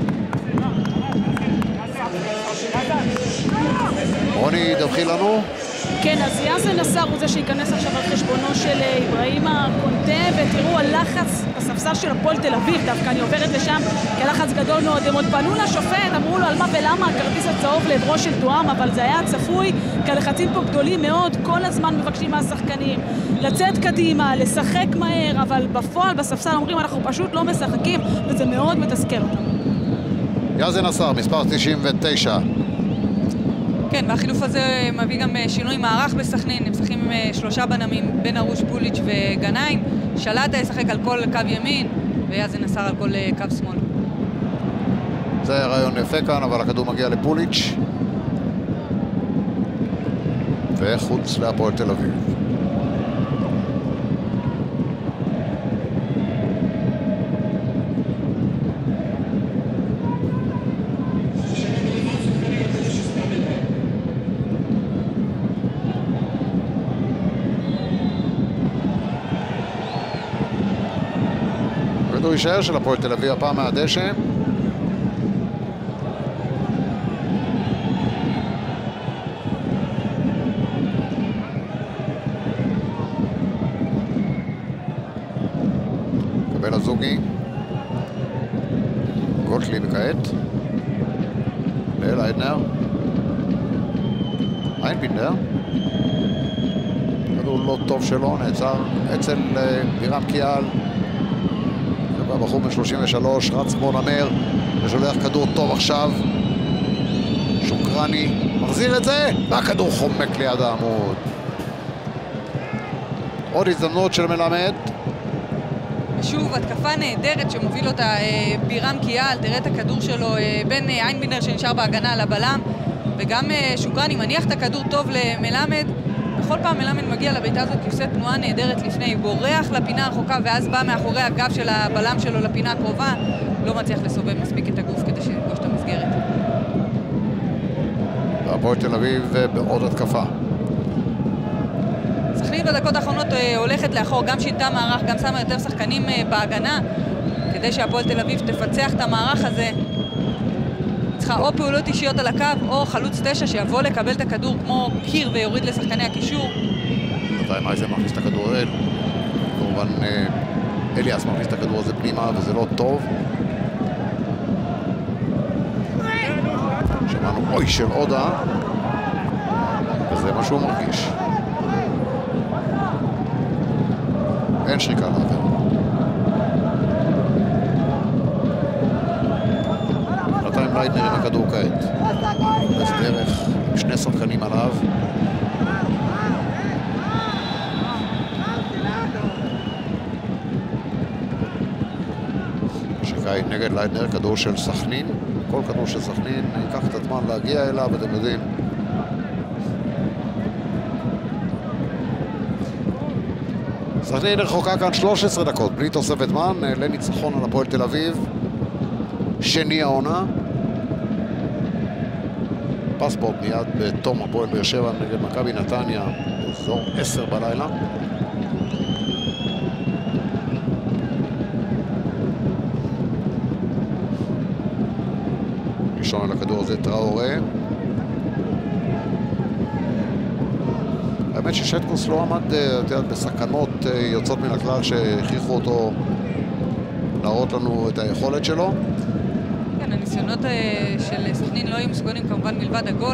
רוני, דווחי לנו. כן, אז יאזן נסאר הוא זה שייכנס עכשיו על חשבונו של איברהימה קונטה, ותראו הלחץ בספסל של הפועל תל אביב, דווקא אני עוברת לשם, כי הלחץ גדול מאוד, הם עוד פנו לשופט, אמרו לו על מה ולמה הכרטיס הצהוב לעברו של תואם, אבל זה היה צפוי, כי הלחצים פה גדולים מאוד, כל הזמן מבקשים מהשחקנים לצאת קדימה, לשחק מהר, אבל בפועל בספסל אומרים אנחנו פשוט לא משחקים, וזה מאוד מתסכל אותם. יאזן נסאר, מספר 99. כן, והחילוף הזה מביא גם שינוי מערך בסכנין, הם משחקים עם 3 בנמים, בן ארוש, פוליץ' וגנאים. שלטה ישחק על כל קו ימין, ויאזן נסאר על כל קו שמאל. זה רעיון יפה כאן, אבל הכדור מגיע לפוליץ'. וחוץ להפועל תל אביב. הוא יישאר של הפועל תל אביב הפעם מהדשא. קבל הזוגי. גוטליב כעת. לייטנר. איינבינדר. כדור לא טוב שלו, נעצר אצל בירם קיאל. והבחור מ-33 רץ כמו נמר ושולח כדור טוב עכשיו. שוקרני מחזיר את זה, והכדור חומק ליד העמוד. עוד הזדמנות של מלמד. ושוב, התקפה נהדרת שמוביל אותה בירם קיאל. תראה את הכדור שלו בין איינבינדר שנשאר בהגנה על הבלם, וגם שוקרני מניח את הכדור טוב למלמד. בכל פעם מלמד מגיע לביתה הזאת, עושה תנועה נהדרת לפני, בורח לפינה הרחוקה ואז בא מאחורי הגב של הבלם שלו לפינה הקרובה, לא מצליח לסובב מספיק את הגוף כדי שיפגוש את המסגרת. והפועל תל אביב בעוד התקפה. סכנין בדקות האחרונות הולכת לאחור, גם שינתה מערך, גם שמה יותר שחקנים בהגנה, כדי שהפועל תל אביב תפצח את המערך הזה. צריכה או פעולות אישיות על הקו, או חלוץ 9 שיבוא לקבל את הכדור כמו קיר ויוריד לשחקני הקישור. בינתיים אייזן מכניס את הכדור אל. כמובן אליאס מכניס את הכדור הזה פנימה, וזה לא טוב. שמענו אוי של עודה, וזה מה שהוא מרגיש. אין שריקה לעבר. נתיים לייטנר עם הכדור כעת. בס דרך עם שני שחקנים עליו. שריקה נגד לייטנר, כדור של סכנין. כל כדור של סכנין ייקח את הזמן להגיע אליו, אתם יודעים. סכנין רחוקה כאן 13 דקות, בלי תוספת זמן, לניצחון על הפועל תל אביב. שני העונה. פספורט מיד בתום הפועל באר שבע נגד מכבי נתניה, אזור 10 בלילה. ראשון על הכדור הזה טראורה. האמת ששטקוס לא עמד בסכנות יוצאות מן הכלל שהכריחו אותו להראות לנו את היכולת שלו. כן, הניסיונות של סכנין לא היו מסוגלים כמובן מלבד הגול.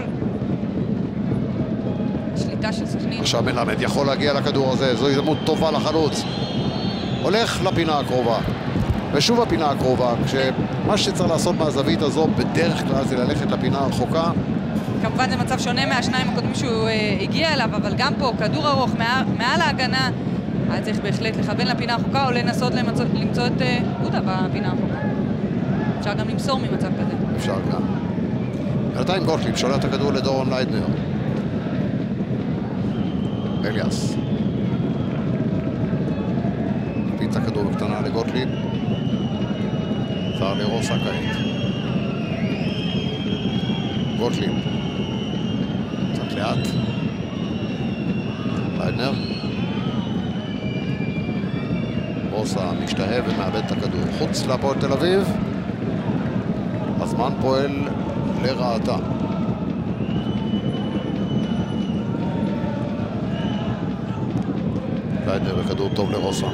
השליטה של סכנין. עכשיו מלמד יכול להגיע לכדור הזה, זו הזדמנות טובה לחלוץ. הולך לפינה הקרובה. ושוב הפינה הקרובה, כשמה שצריך לעשות מהזווית הזו בדרך כלל זה ללכת לפינה הרחוקה. כמובן זה מצב שונה מהשניים הקודמים שהוא הגיע אליו, אבל גם פה כדור ארוך מעל ההגנה, היה צריך בהחלט לכוון לפינה הרחוקה או לנסות למצוא את עודה בפינה הרחוקה. אפשר גם למסור ממצב כזה. אפשר גם. בינתיים גוטליב שולח את הכדור לדורון לייטנר. אליאס. פיצה כדור בקטנה לגוטליב. צער לרוסה כעת. גוטליב. קצת לאט. לייטנר. רוסה משתהה ומאבד את הכדור. חוץ להפועל תל אביב. הזמן פועל לרעתה. לייטנר בכדור טוב לרוסה.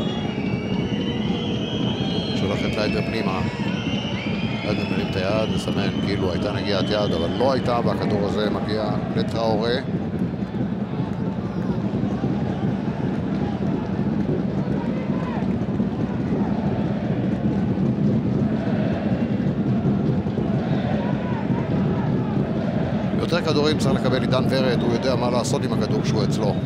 שולח את לייטנר פנימה. לייטנר מרים את היד, לסמן כאילו הייתה נגיעת יד, אבל לא הייתה, והכדור הזה מגיע לטראורה. יותר כדורים צריך לקבל עידן ורד, הוא יודע מה לעשות עם הכדור שהוא אצלו. הוא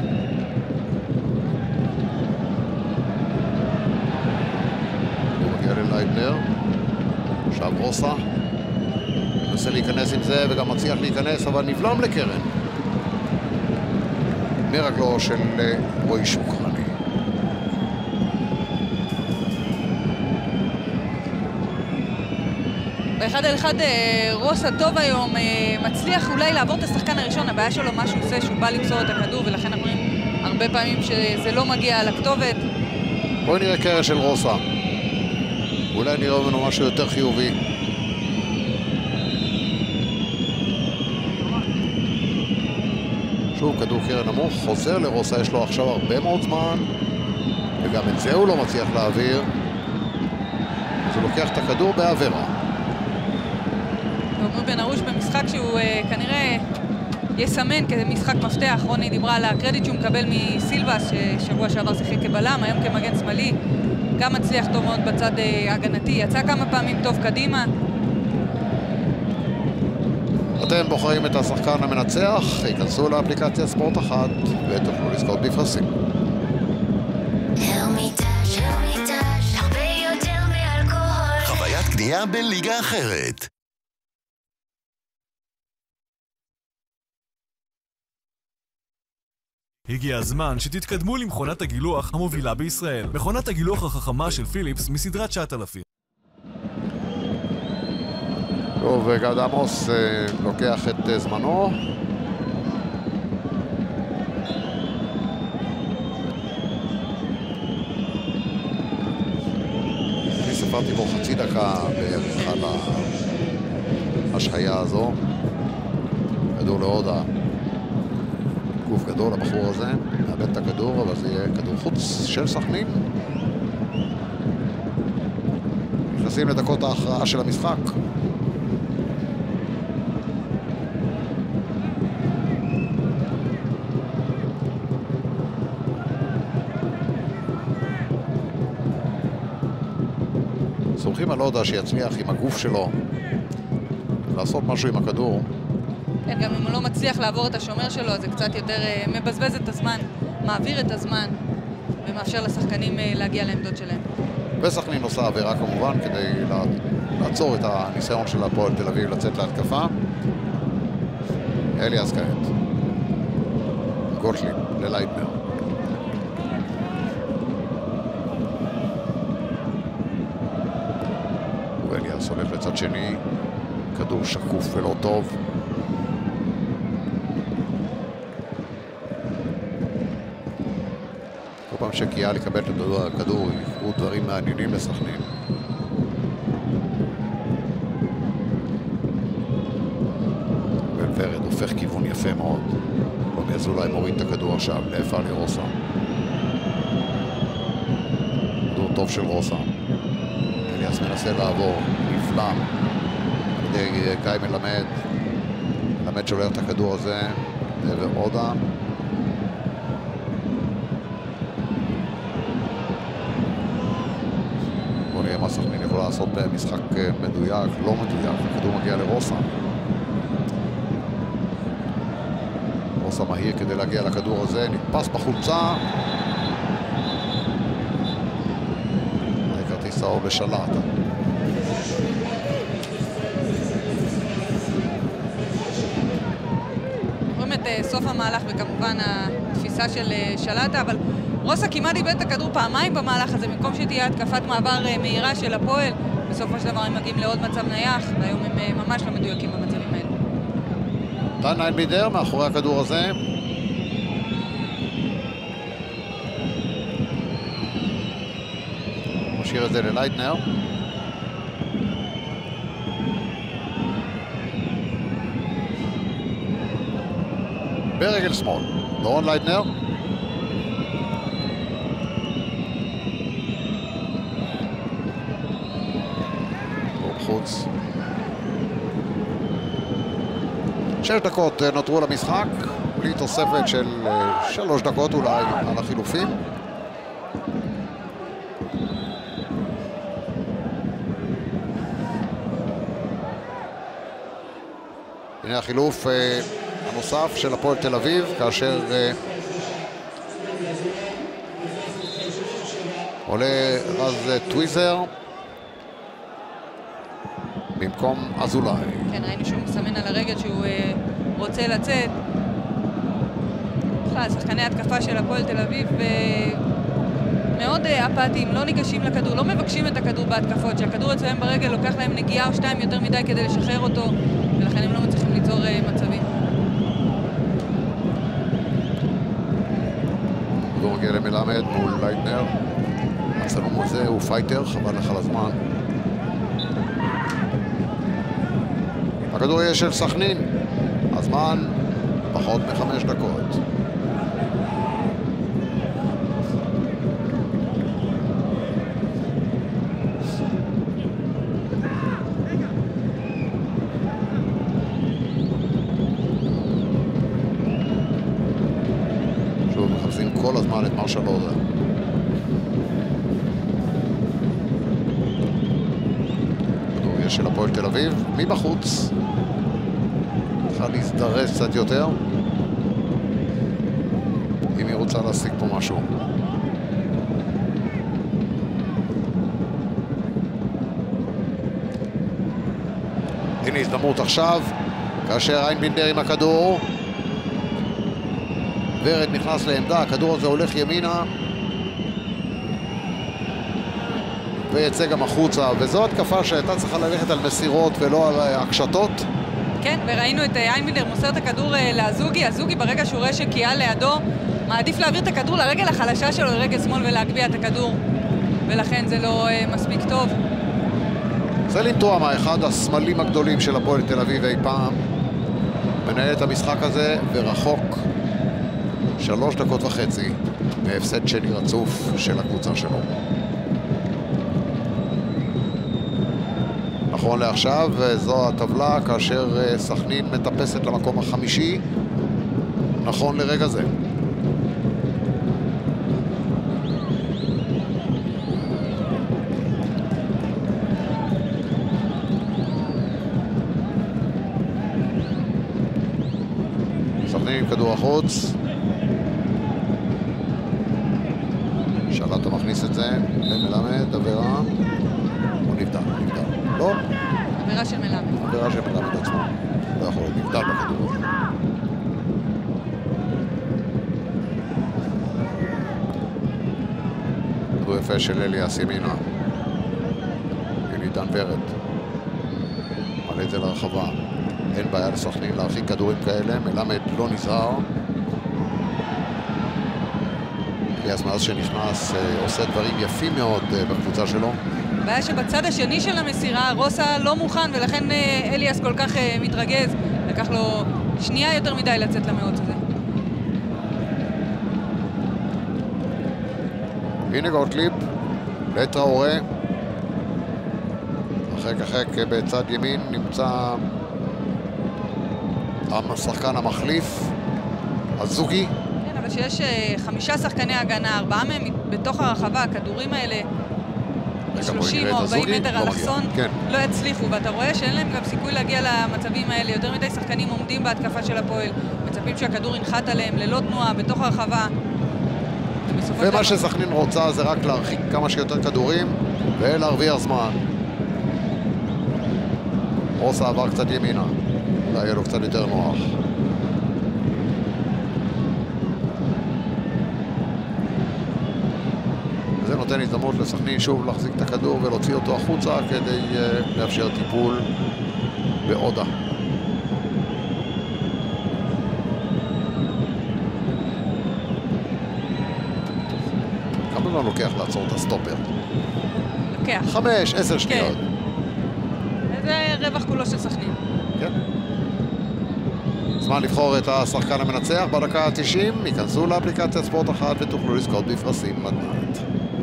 מגיע ללייטנר, עכשיו רוסה, מנסה להיכנס עם זה וגם מצליח להיכנס, אבל נבלם לקרן. מרגלו של רועי שוקרני. באחד על אחד רוסה טוב היום, מצליח אולי לעבור את השחקן הראשון. הבעיה שלו מה שהוא עושה שהוא בא למסור את הכדור, ולכן אנחנו רואים הרבה פעמים שזה לא מגיע לכתובת. בואי נראה קרן של רוסה, אולי נראה ממנו משהו יותר חיובי. שוב כדור קרן נמוך, חוזר לרוסה, יש לו עכשיו הרבה מאוד זמן וגם את זה הוא לא מצליח להעביר, אז הוא לוקח את הכדור בעבירה. ועומר בן ארוש במשחק שהוא כנראה יסמן כמשחק מפתח. רוני דיברה על הקרדיט שהוא מקבל מסילבס, ששבוע שעבר שיחק כבלם, היום כמגן שמאלי. גם מצליח טוב מאוד בצד ההגנתי, יצא כמה פעמים טוב קדימה. אתם בוחרים את השחקן המנצח, ייכנסו לאפליקציה ספורט 1 ותוכלו לזכות בפרסים. חוויית קנייה בליגה אחרת. הגיע הזמן שתתקדמו למכונת הגילוח המובילה בישראל. מכונת הגילוח החכמה של פיליפס מסדרת 9,000. טוב, גד עמוס לוקח את זמנו. אני ספרתי בו חצי דקה בערך על ההשהיה הזו. כדור להודה. גוף גדול הבחור הזה, מאבד את הכדור, אבל זה יהיה כדור חוץ של סכנין. נכנסים לדקות ההכרעה של המשחק. סומכים על הודה שיצליח עם הגוף שלו לעשות משהו עם הכדור. כן, גם אם הוא לא מצליח לעבור את השומר שלו, זה קצת יותר מבזבז את הזמן, מעביר את הזמן ומאפשר לשחקנים להגיע לעמדות שלהם. וסכנין עושה עבירה כמובן כדי לעצור את הניסיון של הפועל תל אביב לצאת להתקפה. אליאס כעת. גוטליב ללייטנר. ואליאס הולך לצד שני, כדור שקוף ולא טוב. כל פעם שקיאל יקבל את הכדור, יקרו דברים מעניינים לסכנין. ולוורד הופך כיוון יפה מאוד. רומי אזולאי מוריד את הכדור עכשיו לאפר לרוסה. כדור טוב של רוסה. אליאס מנסה לעבור, נפלם על ידי קאי מלמד. מלמד שולח את הכדור הזה לעבר הודה. בוא נראה מה סכנין יכולה לעשות במשחק מדויק, לא מדויק. הכדור מגיע לרוסה. רוסה מהיר כדי להגיע לכדור הזה, נתפס בחולצה. כרטיס האור בשלט. רואים את סוף המהלך וכמובן התפיסה של שלטה, אבל רוסה כמעט איבד את הכדור פעמיים במהלך הזה, במקום שתהיה התקפת מעבר מהירה של הפועל. בסופו של דבר הם מגיעים לעוד מצב נייח, והיום הם ממש לא מדויקים במצבים האלה. דן איינבידר מאחורי הכדור הזה. משאיר את זה ללייטנר. ברגל שמאל, דורון לייטנר. חוץ. 6 דקות נותרו למשחק, בלי תוספת של 3 דקות אולי על החילופים. הנה החילוף הנוסף של הפועל תל אביב, כאשר עולה רז טוויזר במקום אזולאי. כן, ראינו שהוא מסמן על הרגל שהוא רוצה לצאת. בכלל, שחקני התקפה של הפועל תל אביב מאוד אפתיים, לא ניגשים לכדור, לא מבקשים את הכדור בהתקפות, שהכדור אצלם ברגל לוקח להם נגיעה או 2 יותר מדי כדי לשחרר אותו, ולכן הם לא מצליחים ליצור מצבים. כדור מגיע למלמד מול לייטנר. הצלום הזה הוא פייטר, חבל לך על הזמן. הכדור יהיה של סכנין. הזמן פחות מ5 דקות. שלו. כדור יש של הפועל תל אביב, מבחוץ. צריכה להזדרז קצת יותר. אם היא רוצה להשיג פה משהו. הנה הזדמנות עכשיו, כאשר איינבינדר עם הכדור. ורד נכנס לעמדה, הכדור הזה הולך ימינה. ויצא גם החוצה, וזו התקפה שהייתה צריכה ללכת על מסירות ולא על הקשתות. כן, וראינו את איינבינדר מוסר את הכדור לאזוגי. אזוגי ברגע שהוא רואה שקייל לידו, מעדיף להעביר את הכדור לרגל החלשה שלו, לרגל שמאל ולהגביה את הכדור. ולכן זה לא מספיק טוב. סלין טועמה, אחד הסמלים הגדולים של הפועל תל אביב אי פעם, מנהל את המשחק הזה ורחוק 3 דקות וחצי מהפסד שני רצוף של הקבוצה שלו. נכון לעכשיו, זו הטבלה כאשר סכנין מטפסת למקום החמישי, נכון לרגע זה. סכנין עם כדור החוץ. שלטה מכניס את זה למלמד, עבירה. הוא נבדל. לא? עבירה של מלמד. עבירה של מלמד עצמו. לא יכול להיות נבדל בכדור. כדור יפה של אליאס ימינה. אלידן ורד. מעלה את זה לרחבה. אין בעיה לסכנין להרחיק כדורים כאלה. מלמד לא נזהר. אליאס מאז שנכנס עושה דברים יפים מאוד בקבוצה שלו. הבעיה שבצד השני של המסירה רוסה לא מוכן, ולכן אליאס כל כך מתרגז. לקח לו שנייה יותר מדי לצאת למאות הזה. הנה גוטליב לטראורה. אחק בצד ימין נמצא השחקן המחליף אזוגי. כן, אבל שיש 5 שחקני הגנה, 4 מהם בתוך הרחבה, הכדורים האלה 30 או 40 מטר אלכסון לא יצליחו, ואתה רואה שאין להם גם סיכוי להגיע למצבים האלה. יותר מדי שחקנים עומדים בהתקפה של הפועל, מצפים שהכדור ינחת עליהם ללא תנועה בתוך הרחבה. ומה שסכנין רוצה זה רק להרחיק כמה שיותר כדורים ולהרוויח זמן. רוסה עבר קצת ימינה, אולי יהיה לו קצת יותר נוח. זה נותן הזדמנות לסכנין שוב להחזיק את הכדור ולהוציא אותו החוצה כדי לאפשר טיפול בעודה. כמה זמן לוקח לעצור את הסטופר? לוקח 5-10 שניות. זה רווח כולו של סכנין. כן. זמן לבחור את השחקן המנצח בדקה ה-90. ייכנסו לאפליקציית ספורט אחת ותוכלו לזכות בפרסים מתנת.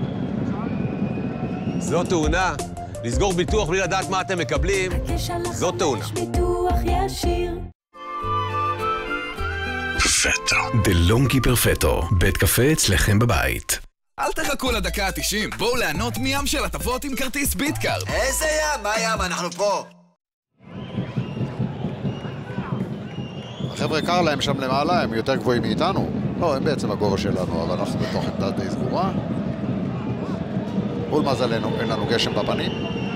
זו תאונה. לסגור ביטוח בלי לדעת מה אתם מקבלים, זו תאונה. פרפטו. דלונקי פרפטו. בית קפה אצלכם בבית. אל תחכו לדקה ה-90, בואו ליהנות מים של הטבות עם כרטיס ביטקארד. איזה ים? מה ים? אנחנו פה. החבר'ה קר להם שם למעלה, הם יותר גבוהים מאיתנו. לא, הם בעצם הגובה שלנו, אבל אנחנו בתוך עמדה די סגורה. מול מזלנו, אין לנו גשם בפנים.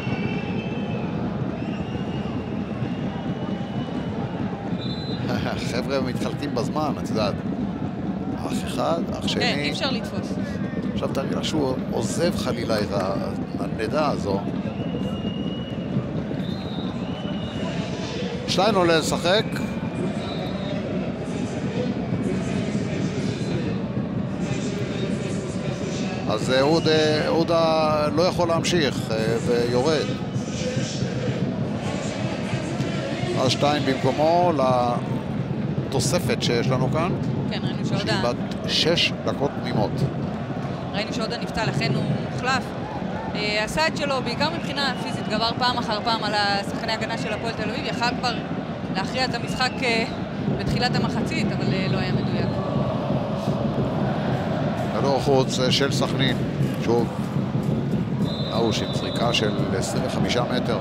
חבר'ה מתחלקים בזמן, את יודעת. אח אחד, אח שני. כן, אי אפשר לתפוס. עכשיו תראי לך שהוא עוזב חלילה את הנדע הזו. שטיין עולה לשחק. אז אודה לא יכול להמשיך ויורד. אז שטיין במקומו לתוספת שיש לנו כאן. כן, ראינו שעודה. בת 6 דקות תמימות. ראינו שעודה נפצע, לכן הוא מוחלף. עשה את שלו, בעיקר מבחינה פיזית, גבר פעם אחר פעם על השחקני הגנה של הפועל תל אביב. יכל כבר להכריע את המשחק בתחילת המחצית, אבל לא היה מדויק. כדור חוץ של סכנין. שוב. ארוש עם זריקה של 25 מטר.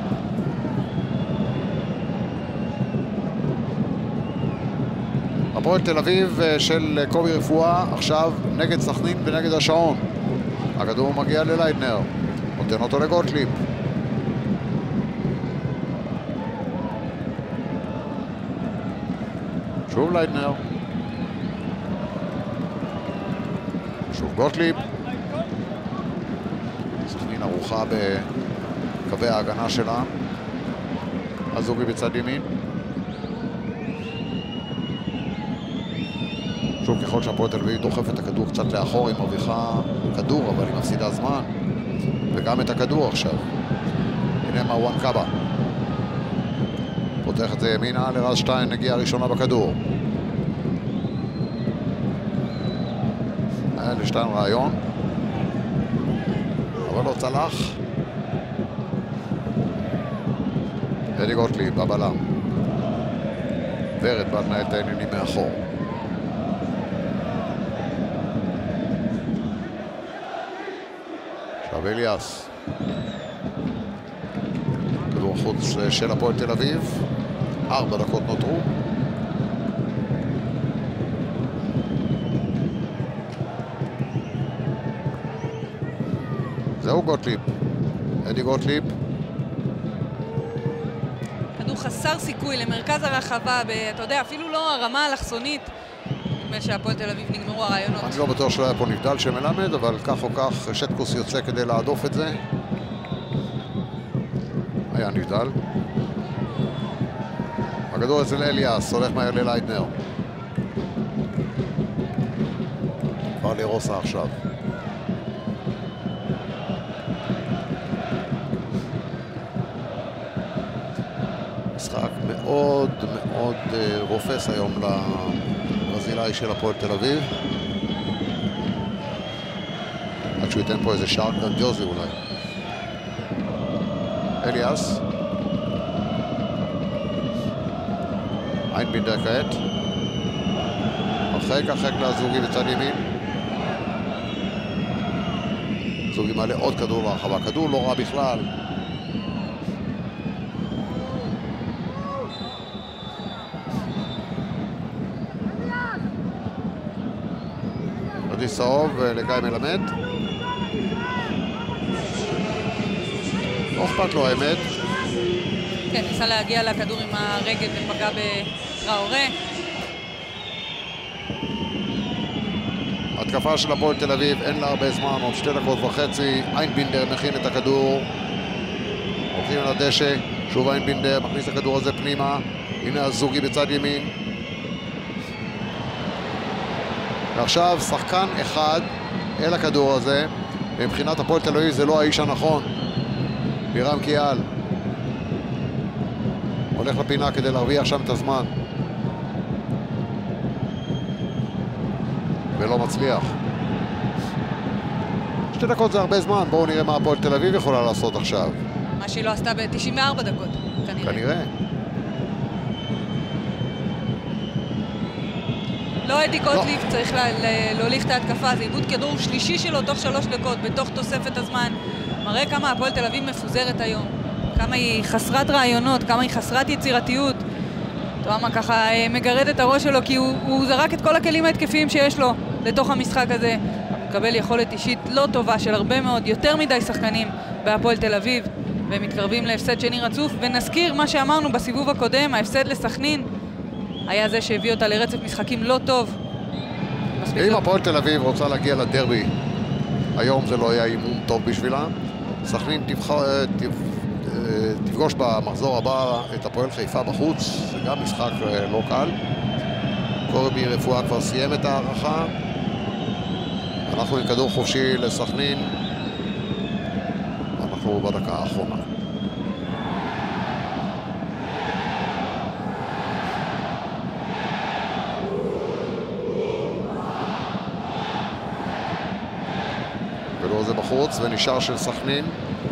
הפועל תל אביב של קובי רפואה עכשיו נגד סכנין ונגד השעון. הכדור מגיע לליידנר, נותן אותו לגוטליב. שוב ליידנר. שוב גוטליב. סכנין ארוחה בקווי ההגנה שלה. הזוגי בצד ימין. שוב, ככל שהפועל תל אביב דוחף את הכדור קצת לאחור, היא מרוויחה כדור, אבל היא מפסידה זמן. וגם את הכדור עכשיו. הנה מרואן קאבה. פותח את זה ימינה לרז שטיין, נגיעה ראשונה בכדור. היה לשטיין רעיון. אבל לא צלח. אדי גוטליב, הבלם. ורד בא לנהל את העניינים מאחור. אליאס. כדור חוץ של הפועל תל אביב. 4 דקות נותרו. זהו גוטליב. אדי גוטליב. כדור חסר סיכוי למרכז הרחבה, אתה יודע, אפילו לא הרמה האלכסונית. נדמה שהפועל תל אביב נגמרו הרעיונות. אני לא בטוח שלא היה פה נבדל שמלמד, אבל כך או כך שטקוס יוצא כדי להדוף את זה. היה נבדל. הכדור אצל אליאס, הולך מהר לליידנר. כבר לרוסה עכשיו. משחק מאוד מאוד רופס היום ברזילאי של הפועל תל אביב. עד שהוא ייתן פה איזה שער גרנדיוזי אולי. אליאס. איינבינדר כעת. הרחק לזוגי בצד ימין. זוגי מעלה עוד כדור להרחבה. כדור לא רע בכלל. עדי סאוב לגיא מלמד. לא אכפת לו האמת. כן, ניסה להגיע לכדור עם הרגל ופגע בטראורה. התקפה של הפועל תל אביב, אין לה הרבה זמן, עוד 2 דקות וחצי. איינבינדר מכין את הכדור. הולכים על הדשא, שוב איינבינדר מכניס את הכדור הזה פנימה. הנה הזוגי בצד ימין. ועכשיו שחקן אחד אל הכדור הזה, ומבחינת הפועל תל אביב זה לא האיש הנכון. בירם קיאל הולך לפינה כדי להרוויח שם את הזמן ולא מצליח. 2 דקות זה הרבה זמן, בואו נראה מה הפועל תל אביב יכולה לעשות עכשיו. מה שהיא לא עשתה ב-94 דקות כנראה. לא אדי גוטליב צריך להוליך את ההתקפה, זה עיבוד כדור שלישי שלו תוך 3 דקות, בתוך תוספת הזמן. מראה כמה הפועל תל אביב מפוזרת היום, כמה היא חסרת רעיונות, כמה היא חסרת יצירתיות. תואמה ככה מגרד את הראש שלו, כי הוא זרק את כל הכלים ההתקפיים שיש לו לתוך המשחק הזה. הוא מקבל יכולת אישית לא טובה של הרבה מאוד, יותר מדי שחקנים בהפועל תל אביב, והם מתקרבים להפסד שני רצוף. ונזכיר מה שאמרנו בסיבוב הקודם, ההפסד לסכנין היה זה שהביא אותה לרצף משחקים לא טוב. אם הפועל תל אביב רוצה להגיע לדרבי, היום זה לא היה אימון טוב בשבילה. סכנין תפגוש במחזור הבא את הפועל חיפה בחוץ, זה גם משחק לא קל. קובי רפואה כבר סיים את הערכה. אנחנו עם כדור חופשי לסכנין. אנחנו בדקה האחרונה. כדור זה בחוץ ונשאר של סכנין.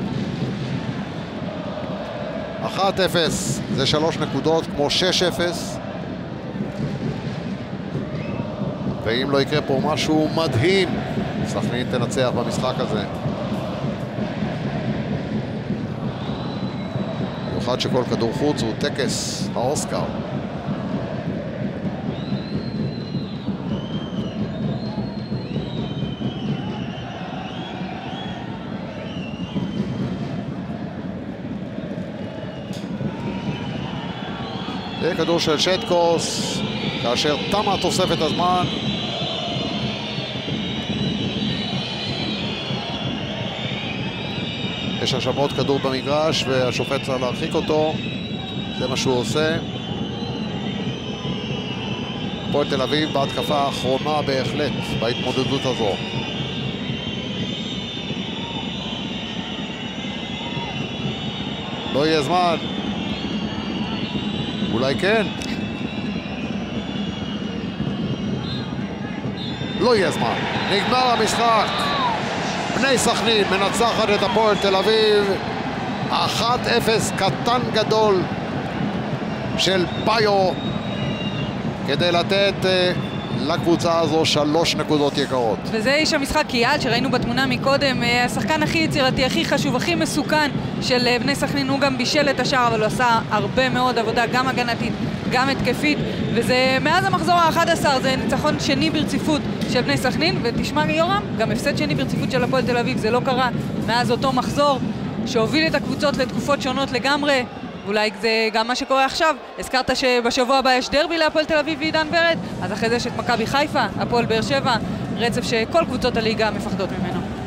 1-0, זה 3 נקודות כמו 6-0. ואם לא יקרה פה משהו מדהים, סכנין תנצח במשחק הזה. במיוחד שכל כדור חוץ הוא טקס האוסקר. זה כדור של שטקוס, כאשר תמה תוספת הזמן. יש עכשיו עוד כדור במגרש והשופט צריך להרחיק אותו, זה מה שהוא עושה. הפועל תל אביב בהתקפה האחרונה בהחלט בהתמודדות הזו. לא יהיה זמן. אולי כן. לא יהיה זמן. נגמר המשחק. בני סכנין מנצחת את הפועל תל אביב 1-0 קטן גדול של ביו כדי לתת לקבוצה הזו 3 נקודות יקרות. וזה איש המשחק קיאל שראינו בתמונה מקודם, השחקן הכי יצירתי, הכי חשוב, הכי מסוכן של בני סכנין. הוא גם בישל את השער, אבל הוא עשה הרבה מאוד עבודה, גם הגנתית, גם התקפית, וזה מאז המחזור ה-11, זה ניצחון שני ברציפות של בני סכנין, ותשמע יורם, גם הפסד שני ברציפות של הפועל תל אביב, זה לא קרה מאז אותו מחזור שהוביל את הקבוצות לתקופות שונות לגמרי. אולי זה גם מה שקורה עכשיו. הזכרת שבשבוע הבא יש דרבי להפועל תל אביב ועידן ורד, אז אחרי זה יש את מכבי חיפה, הפועל באר שבע, רצף שכל קבוצות הליגה מפחדות ממנו.